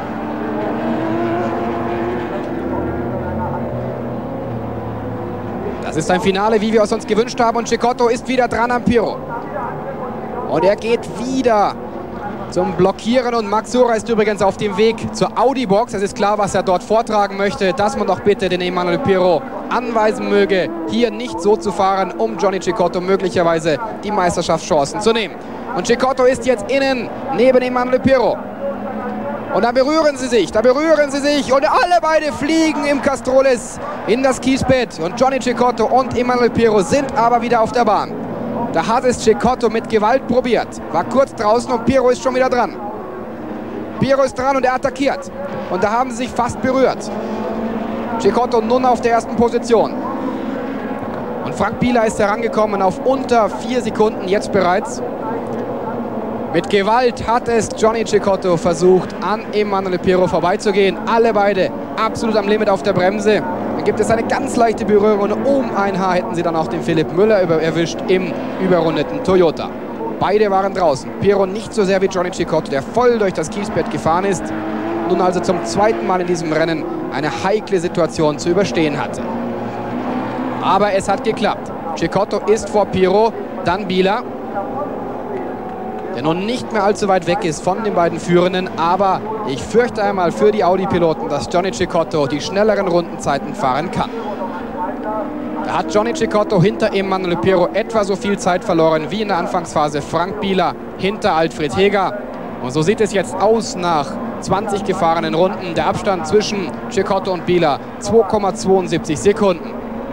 Das ist ein Finale, wie wir es uns gewünscht haben. Und Cecotto ist wieder dran am Pirro. Und er geht wieder zum Blockieren. Und Marc Surer ist übrigens auf dem Weg zur Audi-Box. Es ist klar, was er dort vortragen möchte, dass man doch bitte den Emanuele Pirro anweisen möge, hier nicht so zu fahren, um Johnny Cecotto möglicherweise die Meisterschaftschancen zu nehmen. Und Cecotto ist jetzt innen neben Emanuele Pirro. Und da berühren sie sich, da berühren sie sich und alle beide fliegen im Castroles in das Kiesbett. Und Johnny Cecotto und Emanuele Pirro sind aber wieder auf der Bahn. Da hat es Cecotto mit Gewalt probiert, war kurz draußen und Pirro ist schon wieder dran. Pirro ist dran und er attackiert. Und da haben sie sich fast berührt. Cecotto nun auf der ersten Position. Und Frank Biela ist herangekommen auf unter vier Sekunden jetzt bereits. Mit Gewalt hat es Johnny Cecotto versucht, an Emanuele Pirro vorbeizugehen. Alle beide absolut am Limit auf der Bremse. Dann gibt es eine ganz leichte Berührung und um ein Haar hätten sie dann auch den Philipp Müller über erwischt im überrundeten Toyota. Beide waren draußen. Pirro nicht so sehr wie Johnny Cecotto, der voll durch das Kiesbett gefahren ist. Nun also zum zweiten Mal in diesem Rennen eine heikle Situation zu überstehen hatte. Aber es hat geklappt. Cecotto ist vor Pirro, dann Biela, der nun nicht mehr allzu weit weg ist von den beiden Führenden. Aber ich fürchte einmal für die Audi-Piloten, dass Johnny Cecotto die schnelleren Rundenzeiten fahren kann. Da hat Johnny Cecotto hinter Emanuele Pirro etwa so viel Zeit verloren wie in der Anfangsphase Frank Biela hinter Alfred Heger. Und so sieht es jetzt aus nach zwanzig gefahrenen Runden. Der Abstand zwischen Cecotto und Biela zwei Komma zweiundsiebzig Sekunden.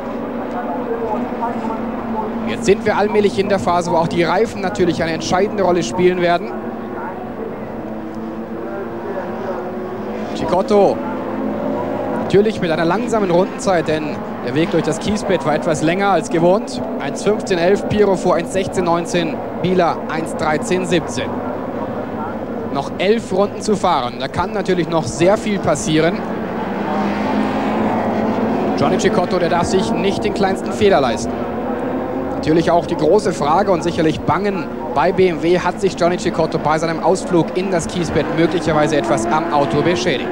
Jetzt sind wir allmählich in der Phase, wo auch die Reifen natürlich eine entscheidende Rolle spielen werden. Cecotto natürlich mit einer langsamen Rundenzeit, denn der Weg durch das Kiesbett war etwas länger als gewohnt. eins fünfzehn elf, Pirro vor eins sechzehn neunzehn, Biela eins dreizehn siebzehn. Noch elf Runden zu fahren, da kann natürlich noch sehr viel passieren. Johnny Cecotto, der darf sich nicht den kleinsten Fehler leisten. Natürlich auch die große Frage und sicherlich Bangen bei B M W, hat sich Johnny Cecotto bei seinem Ausflug in das Kiesbett möglicherweise etwas am Auto beschädigt.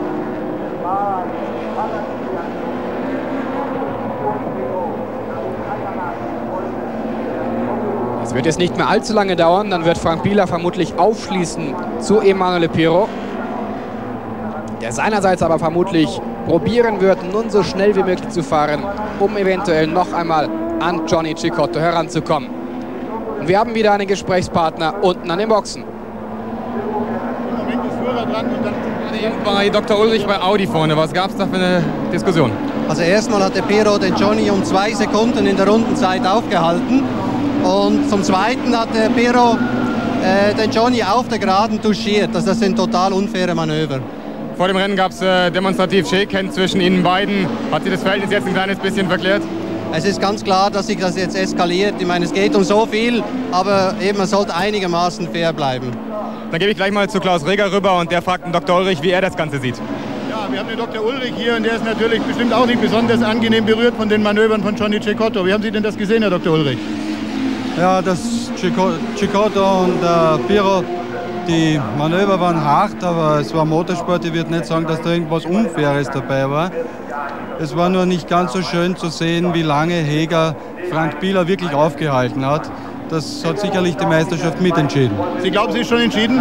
Es wird jetzt nicht mehr allzu lange dauern, dann wird Frank Biela vermutlich aufschließen zu Emanuele Pirro, der seinerseits aber vermutlich probieren wird, nun so schnell wie möglich zu fahren, um eventuell noch einmal an Johnny Cecotto heranzukommen. Und wir haben wieder einen Gesprächspartner unten an den Boxen. Im Moment ist Führer dran und dann bei Doktor Ulrich bei Audi vorne. Was gab es da für eine Diskussion? Also erstmal hat der Pirro den Johnny um zwei Sekunden in der Rundenzeit aufgehalten. Und zum Zweiten hat der Pirro äh, den Johnny auf der Geraden touchiert. Also das sind total unfaire Manöver. Vor dem Rennen gab es äh, demonstrativ Shakehands zwischen Ihnen beiden. Hat sich das Verhältnis jetzt ein kleines bisschen verklärt? Es ist ganz klar, dass sich das jetzt eskaliert. Ich meine, es geht um so viel, aber eben, man sollte einigermaßen fair bleiben. Dann gebe ich gleich mal zu Klaus Reger rüber und der fragt den Doktor Ulrich, wie er das Ganze sieht. Ja, wir haben den Doktor Ulrich hier und der ist natürlich bestimmt auch nicht besonders angenehm berührt von den Manövern von Johnny Cecotto. Wie haben Sie denn das gesehen, Herr Doktor Ulrich? Ja, das Cecotto und äh, Pirro, die Manöver waren hart, aber es war Motorsport. Ich würde nicht sagen, dass da irgendwas Unfaires dabei war. Es war nur nicht ganz so schön zu sehen, wie lange Heger Frank Biela wirklich aufgehalten hat. Das hat sicherlich die Meisterschaft mitentschieden. Sie glauben, sie ist schon entschieden?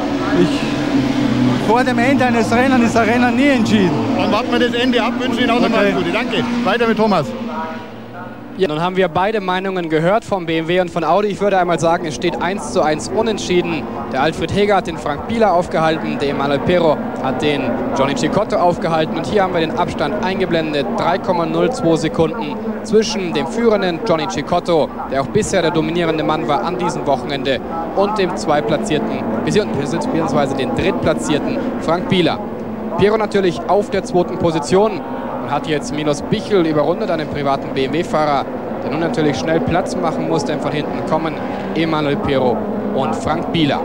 Ich, vor dem Ende eines Rennens ist ein Rennen nie entschieden. Dann warten wir das Ende ab, wünschen Ihnen auch nochmal alles Gute. Danke. Weiter mit Thomas. Ja, nun haben wir beide Meinungen gehört vom B M W und von Audi. Ich würde einmal sagen, es steht eins zu eins unentschieden. Der Alfred Heger hat den Frank Bieler aufgehalten, der Emanuel Pero hat den Johnny Cecotto aufgehalten. Und hier haben wir den Abstand eingeblendet, drei Komma null zwei Sekunden zwischen dem führenden Johnny Cecotto, der auch bisher der dominierende Mann war an diesem Wochenende, und dem zweitplatzierten, beziehungsweise den drittplatzierten Frank Bieler. Pero natürlich auf der zweiten Position. Hat jetzt Milos Bichel überrundet, einen privaten B M W-Fahrer, der nun natürlich schnell Platz machen muss, denn von hinten kommen Emanuel Pero und Frank Bieler.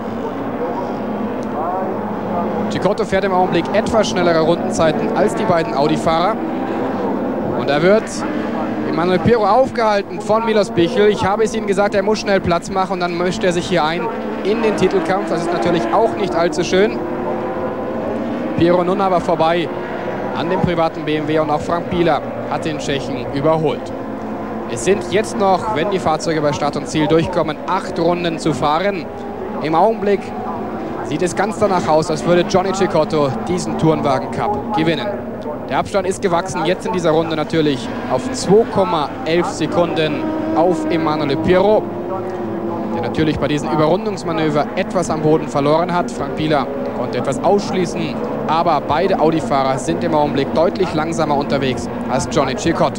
Cecotto fährt im Augenblick etwas schnellere Rundenzeiten als die beiden Audi-Fahrer. Und da wird Emanuel Pero aufgehalten von Milos Bichel. Ich habe es Ihnen gesagt, er muss schnell Platz machen und dann mischt er sich hier ein in den Titelkampf. Das ist natürlich auch nicht allzu schön. Pero nun aber vorbei an dem privaten B M W und auch Frank Bieler hat den Tschechen überholt. Es sind jetzt noch, wenn die Fahrzeuge bei Start und Ziel durchkommen, acht Runden zu fahren. Im Augenblick sieht es ganz danach aus, als würde Johnny Cecotto diesen Tourenwagen Cup gewinnen. Der Abstand ist gewachsen, jetzt in dieser Runde natürlich auf zwei Komma elf Sekunden auf Emanuel Pero, der natürlich bei diesem Überrundungsmanöver etwas am Boden verloren hat. Frank Bieler konnte etwas ausschließen, aber beide Audi-Fahrer sind im Augenblick deutlich langsamer unterwegs als Johnny Cecotto.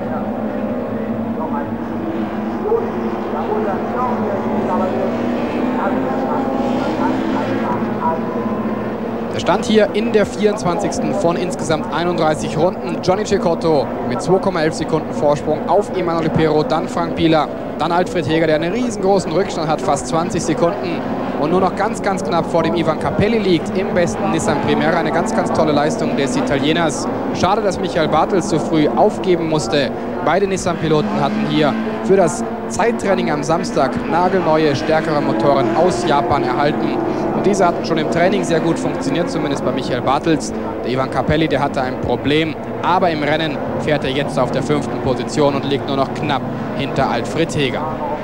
Der Stand hier in der vierundzwanzigsten von insgesamt einunddreißig Runden. Johnny Cecotto mit zwei Komma elf Sekunden Vorsprung auf Emanuel Pero, dann Frank Bieler, dann Alfred Heger, der einen riesengroßen Rückstand hat, fast zwanzig Sekunden. Und nur noch ganz, ganz knapp vor dem Ivan Capelli liegt im besten Nissan Primera. Eine ganz, ganz tolle Leistung des Italieners. Schade, dass Michael Bartels so früh aufgeben musste. Beide Nissan-Piloten hatten hier für das Zeittraining am Samstag nagelneue, stärkere Motoren aus Japan erhalten. Und diese hatten schon im Training sehr gut funktioniert, zumindest bei Michael Bartels. Der Ivan Capelli, der hatte ein Problem. Aber im Rennen fährt er jetzt auf der fünften Position und liegt nur noch knapp hinter Alfred Heger.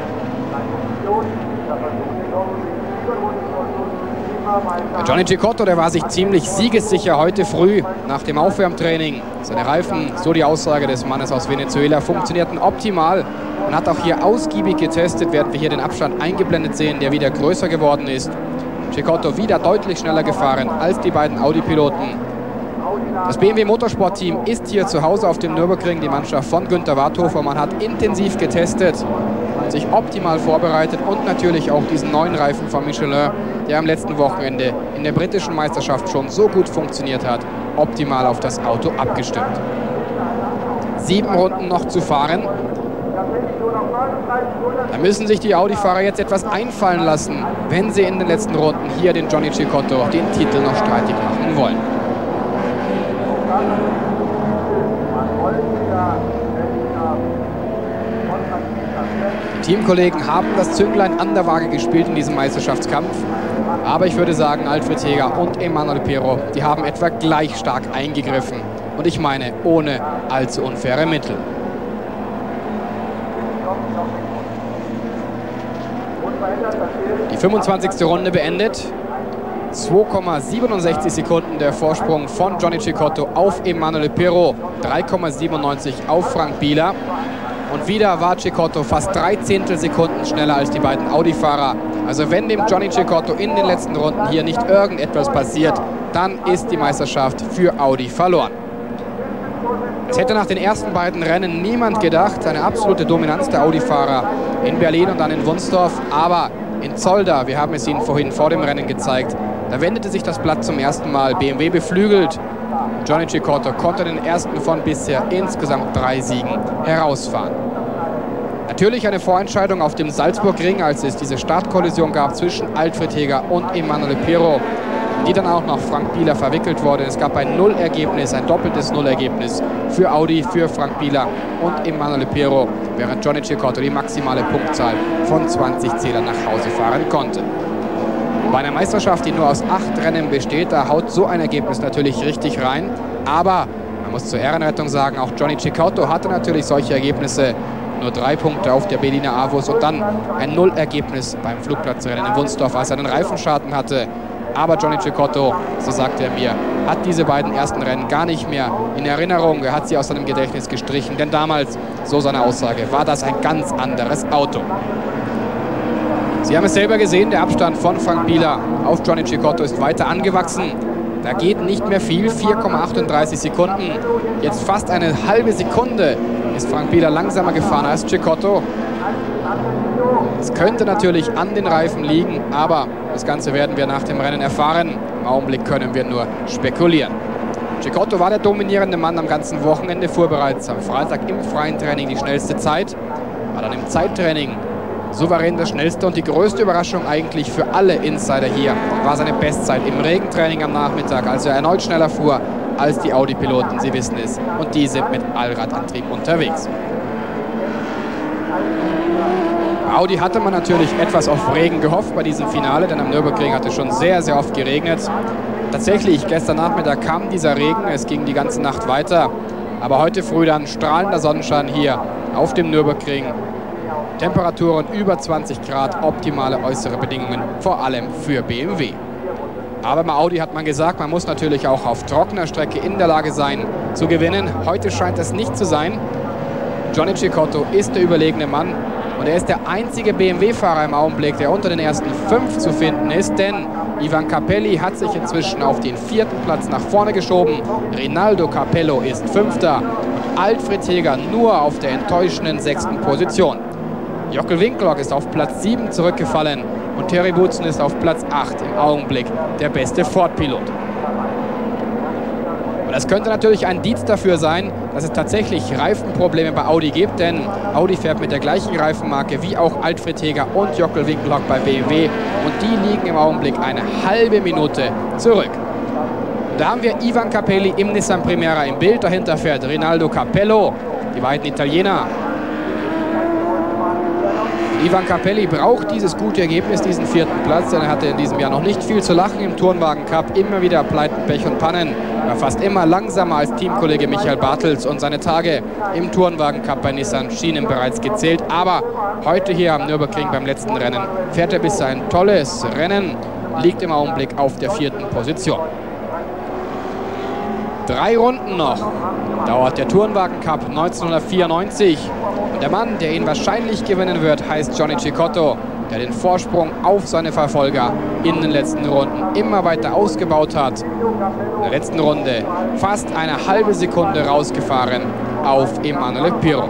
Der Johnny Cecotto, der war sich ziemlich siegessicher heute früh nach dem Aufwärmtraining. Seine Reifen, so die Aussage des Mannes aus Venezuela, funktionierten optimal und hat auch hier ausgiebig getestet, während wir hier den Abstand eingeblendet sehen, der wieder größer geworden ist. Cecotto wieder deutlich schneller gefahren als die beiden Audi-Piloten. Das B M W Motorsport-Team ist hier zu Hause auf dem Nürburgring, die Mannschaft von Günther Warthofer. Man hat intensiv getestet, sich optimal vorbereitet und natürlich auch diesen neuen Reifen von Michelin, der am letzten Wochenende in der britischen Meisterschaft schon so gut funktioniert hat, optimal auf das Auto abgestimmt. Sieben Runden noch zu fahren. Da müssen sich die Audi-Fahrer jetzt etwas einfallen lassen, wenn sie in den letzten Runden hier den Johnny Cecotto den Titel noch streitig machen wollen. Die Teamkollegen haben das Zünglein an der Waage gespielt in diesem Meisterschaftskampf. Aber ich würde sagen, Alfred Heger und Emanuel Pero, die haben etwa gleich stark eingegriffen. Und ich meine, ohne allzu unfaire Mittel. Die fünfundzwanzigste Runde beendet. zwei Komma siebenundsechzig Sekunden der Vorsprung von Johnny Cecotto auf Emanuel Pero, drei Komma siebenundneunzig auf Frank Bieler. Und wieder war Cecotto fast drei Zehntelsekunden schneller als die beiden Audi-Fahrer. Also wenn dem Johnny Cecotto in den letzten Runden hier nicht irgendetwas passiert, dann ist die Meisterschaft für Audi verloren. Es hätte nach den ersten beiden Rennen niemand gedacht, eine absolute Dominanz der Audi-Fahrer in Berlin und dann in Wunstorf. Aber in Zolder, wir haben es Ihnen vorhin vor dem Rennen gezeigt, da wendete sich das Blatt zum ersten Mal. B M W beflügelt. Johnny Cecotto konnte den ersten von bisher insgesamt drei Siegen herausfahren. Natürlich eine Vorentscheidung auf dem Salzburgring, als es diese Startkollision gab zwischen Alfred Heger und Emanuel Pero, die dann auch noch Frank Bieler verwickelt wurde. Es gab ein Nullergebnis, ein doppeltes Nullergebnis für Audi, für Frank Bieler und Emanuel Pero, während Johnny Cecotto die maximale Punktzahl von zwanzig Zählern nach Hause fahren konnte. Bei einer Meisterschaft, die nur aus acht Rennen besteht, da haut so ein Ergebnis natürlich richtig rein. Aber man muss zur Ehrenrettung sagen, auch Johnny Cecotto hatte natürlich solche Ergebnisse. Nur drei Punkte auf der Berliner Avus und dann ein Nullergebnis beim Flugplatzrennen in Wunstorf, als er einen Reifenschaden hatte. Aber Johnny Cecotto, so sagte er mir, hat diese beiden ersten Rennen gar nicht mehr in Erinnerung. Er hat sie aus seinem Gedächtnis gestrichen, denn damals, so seine Aussage, war das ein ganz anderes Auto. Sie haben es selber gesehen, der Abstand von Frank Biela auf Johnny Cecotto ist weiter angewachsen. Da geht nicht mehr viel, vier Komma achtunddreißig Sekunden. Jetzt fast eine halbe Sekunde ist Frank Biela langsamer gefahren als Cecotto. Es könnte natürlich an den Reifen liegen, aber das Ganze werden wir nach dem Rennen erfahren. Im Augenblick können wir nur spekulieren. Cecotto war der dominierende Mann am ganzen Wochenende, fuhr bereits am Freitag im freien Training die schnellste Zeit, war dann im Zeittraining souverän das schnellste und die größte Überraschung eigentlich für alle Insider hier war seine Bestzeit im Regentraining am Nachmittag, als er erneut schneller fuhr als die Audi-Piloten, Sie wissen es, und die sind mit Allradantrieb unterwegs. Audi hatte man natürlich etwas auf Regen gehofft bei diesem Finale, denn am Nürburgring hatte es schon sehr, sehr oft geregnet. Tatsächlich, gestern Nachmittag kam dieser Regen, es ging die ganze Nacht weiter, aber heute früh dann strahlender Sonnenschein hier auf dem Nürburgring. Temperaturen über zwanzig Grad, optimale äußere Bedingungen, vor allem für B M W. Aber bei Audi hat man gesagt, man muss natürlich auch auf trockener Strecke in der Lage sein zu gewinnen. Heute scheint es nicht zu sein. Johnny Cecotto ist der überlegene Mann und er ist der einzige B M W-Fahrer im Augenblick, der unter den ersten fünf zu finden ist, denn Ivan Capelli hat sich inzwischen auf den vierten Platz nach vorne geschoben. Rinaldo Capello ist Fünfter. Alfred Heger nur auf der enttäuschenden sechsten Position. Jockel Winklock ist auf Platz sieben zurückgefallen und Terry Boutsen ist auf Platz acht im Augenblick der beste Ford-Pilot. Und das könnte natürlich ein Indiz dafür sein, dass es tatsächlich Reifenprobleme bei Audi gibt, denn Audi fährt mit der gleichen Reifenmarke wie auch Alfred Heger und Jockel Winklock bei B M W und die liegen im Augenblick eine halbe Minute zurück. Da haben wir Ivan Capelli im Nissan Primera im Bild, dahinter fährt Rinaldo Capello, die beiden Italiener. Ivan Capelli braucht dieses gute Ergebnis, diesen vierten Platz, denn er hatte in diesem Jahr noch nicht viel zu lachen im Turnwagen Cup. Immer wieder Pleiten, Pech und Pannen. Er war fast immer langsamer als Teamkollege Michael Bartels und seine Tage im Turnwagen Cup bei Nissan schienen bereits gezählt. Aber heute hier am Nürburgring beim letzten Rennen fährt er bisher ein tolles Rennen, liegt im Augenblick auf der vierten Position. Drei Runden noch dauert der Turnwagen Cup neunzehnhundertvierundneunzig. Und der Mann, der ihn wahrscheinlich gewinnen wird, heißt Johnny Cecotto, der den Vorsprung auf seine Verfolger in den letzten Runden immer weiter ausgebaut hat. In der letzten Runde fast eine halbe Sekunde rausgefahren auf Emanuele Pirro.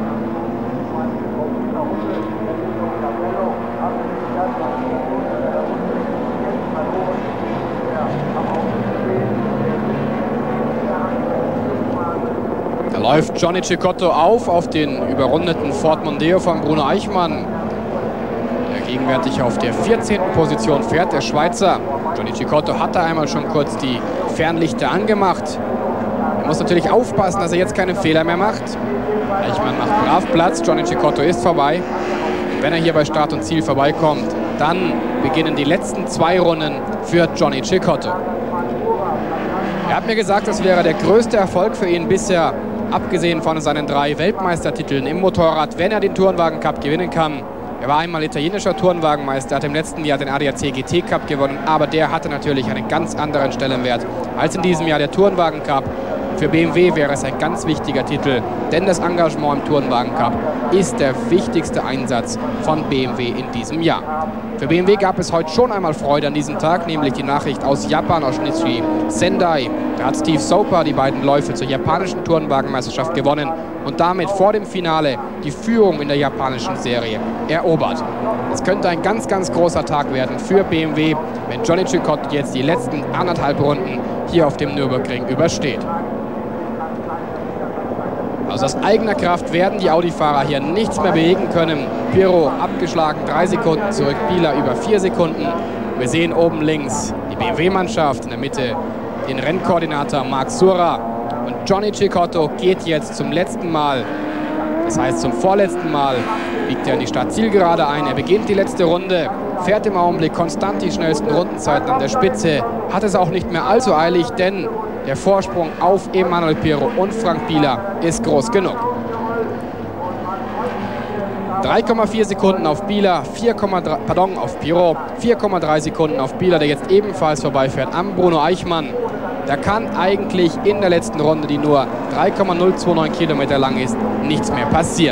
Läuft Johnny Cecotto auf, auf den überrundeten Ford Mondeo von Bruno Eichmann. Der gegenwärtig auf der vierzehnten Position fährt, der Schweizer. Johnny Cecotto hatte einmal schon kurz die Fernlichter angemacht. Er muss natürlich aufpassen, dass er jetzt keinen Fehler mehr macht. Eichmann macht brav Platz, Johnny Cecotto ist vorbei. Wenn er hier bei Start und Ziel vorbeikommt, dann beginnen die letzten zwei Runden für Johnny Cecotto. Er hat mir gesagt, das wäre der größte Erfolg für ihn bisher, abgesehen von seinen drei Weltmeistertiteln im Motorrad, wenn er den Turnwagen Cup gewinnen kann. Er war einmal italienischer Turnwagenmeister, hat im letzten Jahr den A D A C G T Cup gewonnen, aber der hatte natürlich einen ganz anderen Stellenwert als in diesem Jahr der Turnwagen Cup. Für B M W wäre es ein ganz wichtiger Titel, denn das Engagement im Turnwagen Cup ist der wichtigste Einsatz von B M W in diesem Jahr. Für B M W gab es heute schon einmal Freude an diesem Tag, nämlich die Nachricht aus Japan, aus Nishi Sendai. Da hat Steve Soper die beiden Läufe zur japanischen Turnwagenmeisterschaft gewonnen und damit vor dem Finale die Führung in der japanischen Serie erobert. Es könnte ein ganz, ganz großer Tag werden für B M W, wenn Johnny Cecotto jetzt die letzten anderthalb Runden hier auf dem Nürburgring übersteht. Also aus eigener Kraft werden die Audi-Fahrer hier nichts mehr bewegen können. Pirro abgeschlagen, drei Sekunden zurück, Biela über vier Sekunden. Wir sehen oben links die B M W-Mannschaft, in der Mitte den Rennkoordinator Marc Surer. Und Johnny Cecotto geht jetzt zum letzten Mal, das heißt zum vorletzten Mal, biegt er in die Startzielgerade ein. Er beginnt die letzte Runde, fährt im Augenblick konstant die schnellsten Rundenzeiten an der Spitze, hat es auch nicht mehr allzu eilig, denn der Vorsprung auf Emanuele Pirro und Frank Biela ist groß genug. drei Komma vier Sekunden auf Biela, vier, pardon, auf Pirro, vier Komma drei Sekunden auf Biela, der jetzt ebenfalls vorbeifährt am Bruno Eichmann. Da kann eigentlich in der letzten Runde, die nur drei Komma null zwei neun Kilometer lang ist, nichts mehr passieren.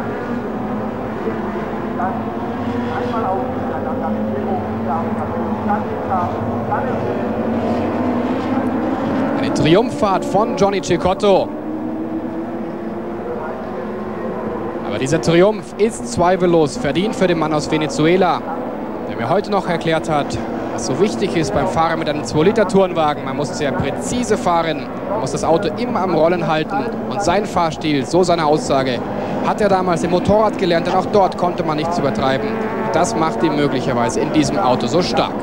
Eine Triumphfahrt von Johnny Cecotto. Aber dieser Triumph ist zweifellos verdient für den Mann aus Venezuela, der mir heute noch erklärt hat, was so wichtig ist beim Fahren mit einem zwei Liter Tourenwagen. Man muss sehr präzise fahren, man muss das Auto immer am Rollen halten und sein Fahrstil, so seine Aussage, hat er damals im Motorrad gelernt, denn auch dort konnte man nichts übertreiben. Das macht ihn möglicherweise in diesem Auto so stark.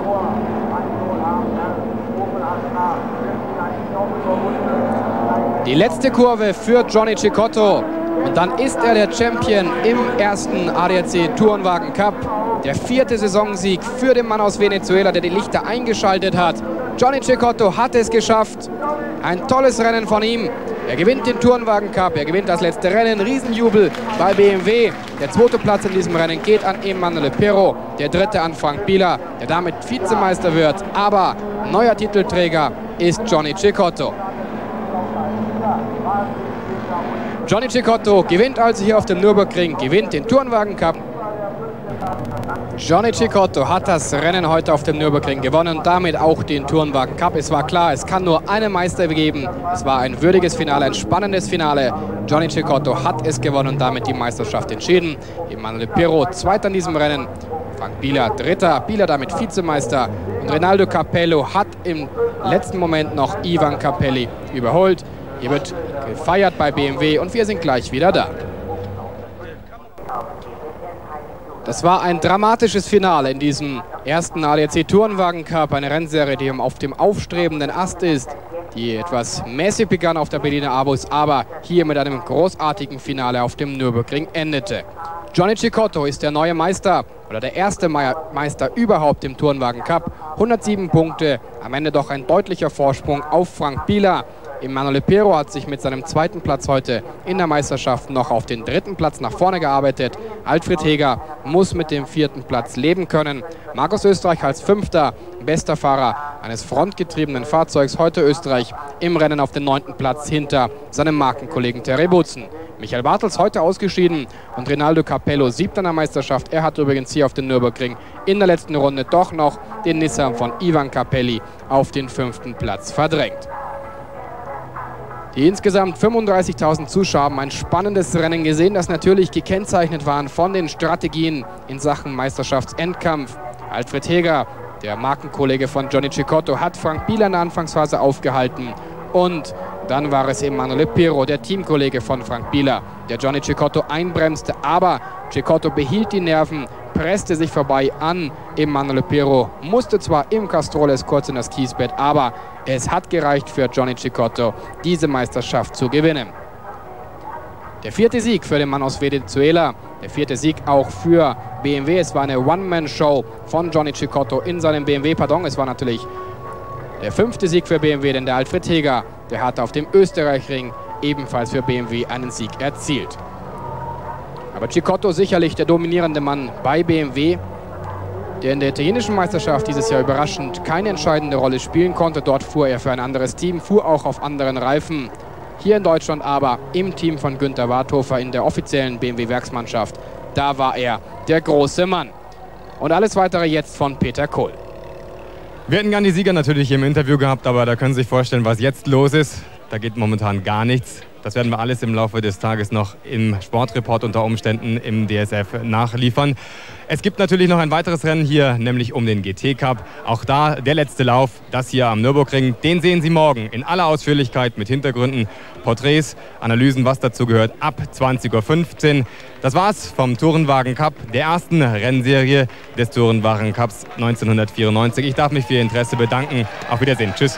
Die letzte Kurve für Johnny Cecotto. Und dann ist er der Champion im ersten A D A C Tourenwagen Cup. Der vierte Saisonsieg für den Mann aus Venezuela, der die Lichter eingeschaltet hat. Johnny Cecotto hat es geschafft. Ein tolles Rennen von ihm. Er gewinnt den Tourenwagen Cup, er gewinnt das letzte Rennen. Riesenjubel bei B M W. Der zweite Platz in diesem Rennen geht an Emanuele Pirro. Der dritte an Frank Biela, der damit Vizemeister wird. Aber neuer Titelträger ist Johnny Cecotto. Johnny Cecotto gewinnt also hier auf dem Nürburgring, gewinnt den Tourenwagen Cup. Johnny Cecotto hat das Rennen heute auf dem Nürburgring gewonnen und damit auch den Tourenwagen Cup. Es war klar, es kann nur einen Meister geben. Es war ein würdiges Finale, ein spannendes Finale. Johnny Cecotto hat es gewonnen und damit die Meisterschaft entschieden. Emanuele Pirro Zweiter in diesem Rennen, Frank Biela Dritter, Biela damit Vizemeister und Rinaldo Capello hat im letzten Moment noch Ivan Capelli überholt. Hier wird gefeiert bei B M W und wir sind gleich wieder da. Das war ein dramatisches Finale in diesem ersten A D A C Tourenwagen Cup, eine Rennserie, die auf dem aufstrebenden Ast ist, die etwas mäßig begann auf der Berliner Abus, aber hier mit einem großartigen Finale auf dem Nürburgring endete. Johnny Cecotto ist der neue Meister oder der erste Meister überhaupt im Tourenwagen Cup. hundertsieben Punkte, am Ende doch ein deutlicher Vorsprung auf Frank Biela. Emanuele Pirro hat sich mit seinem zweiten Platz heute in der Meisterschaft noch auf den dritten Platz nach vorne gearbeitet. Alfred Heger muss mit dem vierten Platz leben können. Markus Österreich als Fünfter, bester Fahrer eines frontgetriebenen Fahrzeugs. Heute Österreich im Rennen auf den neunten Platz hinter seinem Markenkollegen Terry Boutsen. Michael Bartels heute ausgeschieden und Rinaldo Capello siebter in der Meisterschaft. Er hat übrigens hier auf den Nürburgring in der letzten Runde doch noch den Nissan von Ivan Capelli auf den fünften Platz verdrängt. Die insgesamt fünfunddreißigtausend Zuschauer haben ein spannendes Rennen gesehen, das natürlich gekennzeichnet waren von den Strategien in Sachen Meisterschaftsendkampf. Alfred Heger, der Markenkollege von Johnny Cecotto, hat Frank Biela in der Anfangsphase aufgehalten. Und dann war es Emanuele Pirro, der Teamkollege von Frank Biela, der Johnny Cecotto einbremste. Aber Cecotto behielt die Nerven, presste sich vorbei an Emanuele Pirro, musste zwar im Castroles kurz in das Kiesbett, aber es hat gereicht für Johnny Cecotto, diese Meisterschaft zu gewinnen. Der vierte Sieg für den Mann aus Venezuela, der vierte Sieg auch für B M W. Es war eine One-Man-Show von Johnny Cecotto in seinem B M W. Pardon, es war natürlich der fünfte Sieg für B M W, denn der Alfred Heger, der hat auf dem Österreichring ebenfalls für B M W einen Sieg erzielt. Aber Cecotto sicherlich der dominierende Mann bei B M W, der in der italienischen Meisterschaft dieses Jahr überraschend keine entscheidende Rolle spielen konnte. Dort fuhr er für ein anderes Team, fuhr auch auf anderen Reifen. Hier in Deutschland aber im Team von Günther Warthofer in der offiziellen B M W-Werksmannschaft. Da war er der große Mann. Und alles Weitere jetzt von Peter Kohl. Wir hätten gern die Sieger natürlich im Interview gehabt, aber da können Sie sich vorstellen, was jetzt los ist. Da geht momentan gar nichts. Das werden wir alles im Laufe des Tages noch im Sportreport unter Umständen im D S F nachliefern. Es gibt natürlich noch ein weiteres Rennen hier, nämlich um den G T Cup. Auch da der letzte Lauf, das hier am Nürburgring. Den sehen Sie morgen in aller Ausführlichkeit mit Hintergründen, Porträts, Analysen, was dazu gehört, ab zwanzig Uhr fünfzehn. Das war's vom Tourenwagen Cup, der ersten Rennserie des Tourenwagen Cups neunzehnhundertvierundneunzig. Ich darf mich für Ihr Interesse bedanken. Auf Wiedersehen. Tschüss.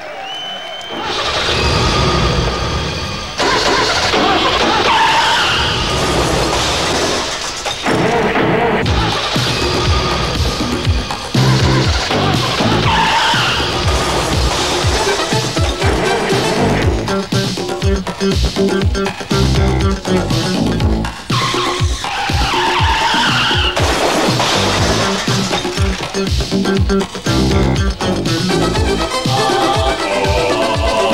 Oh,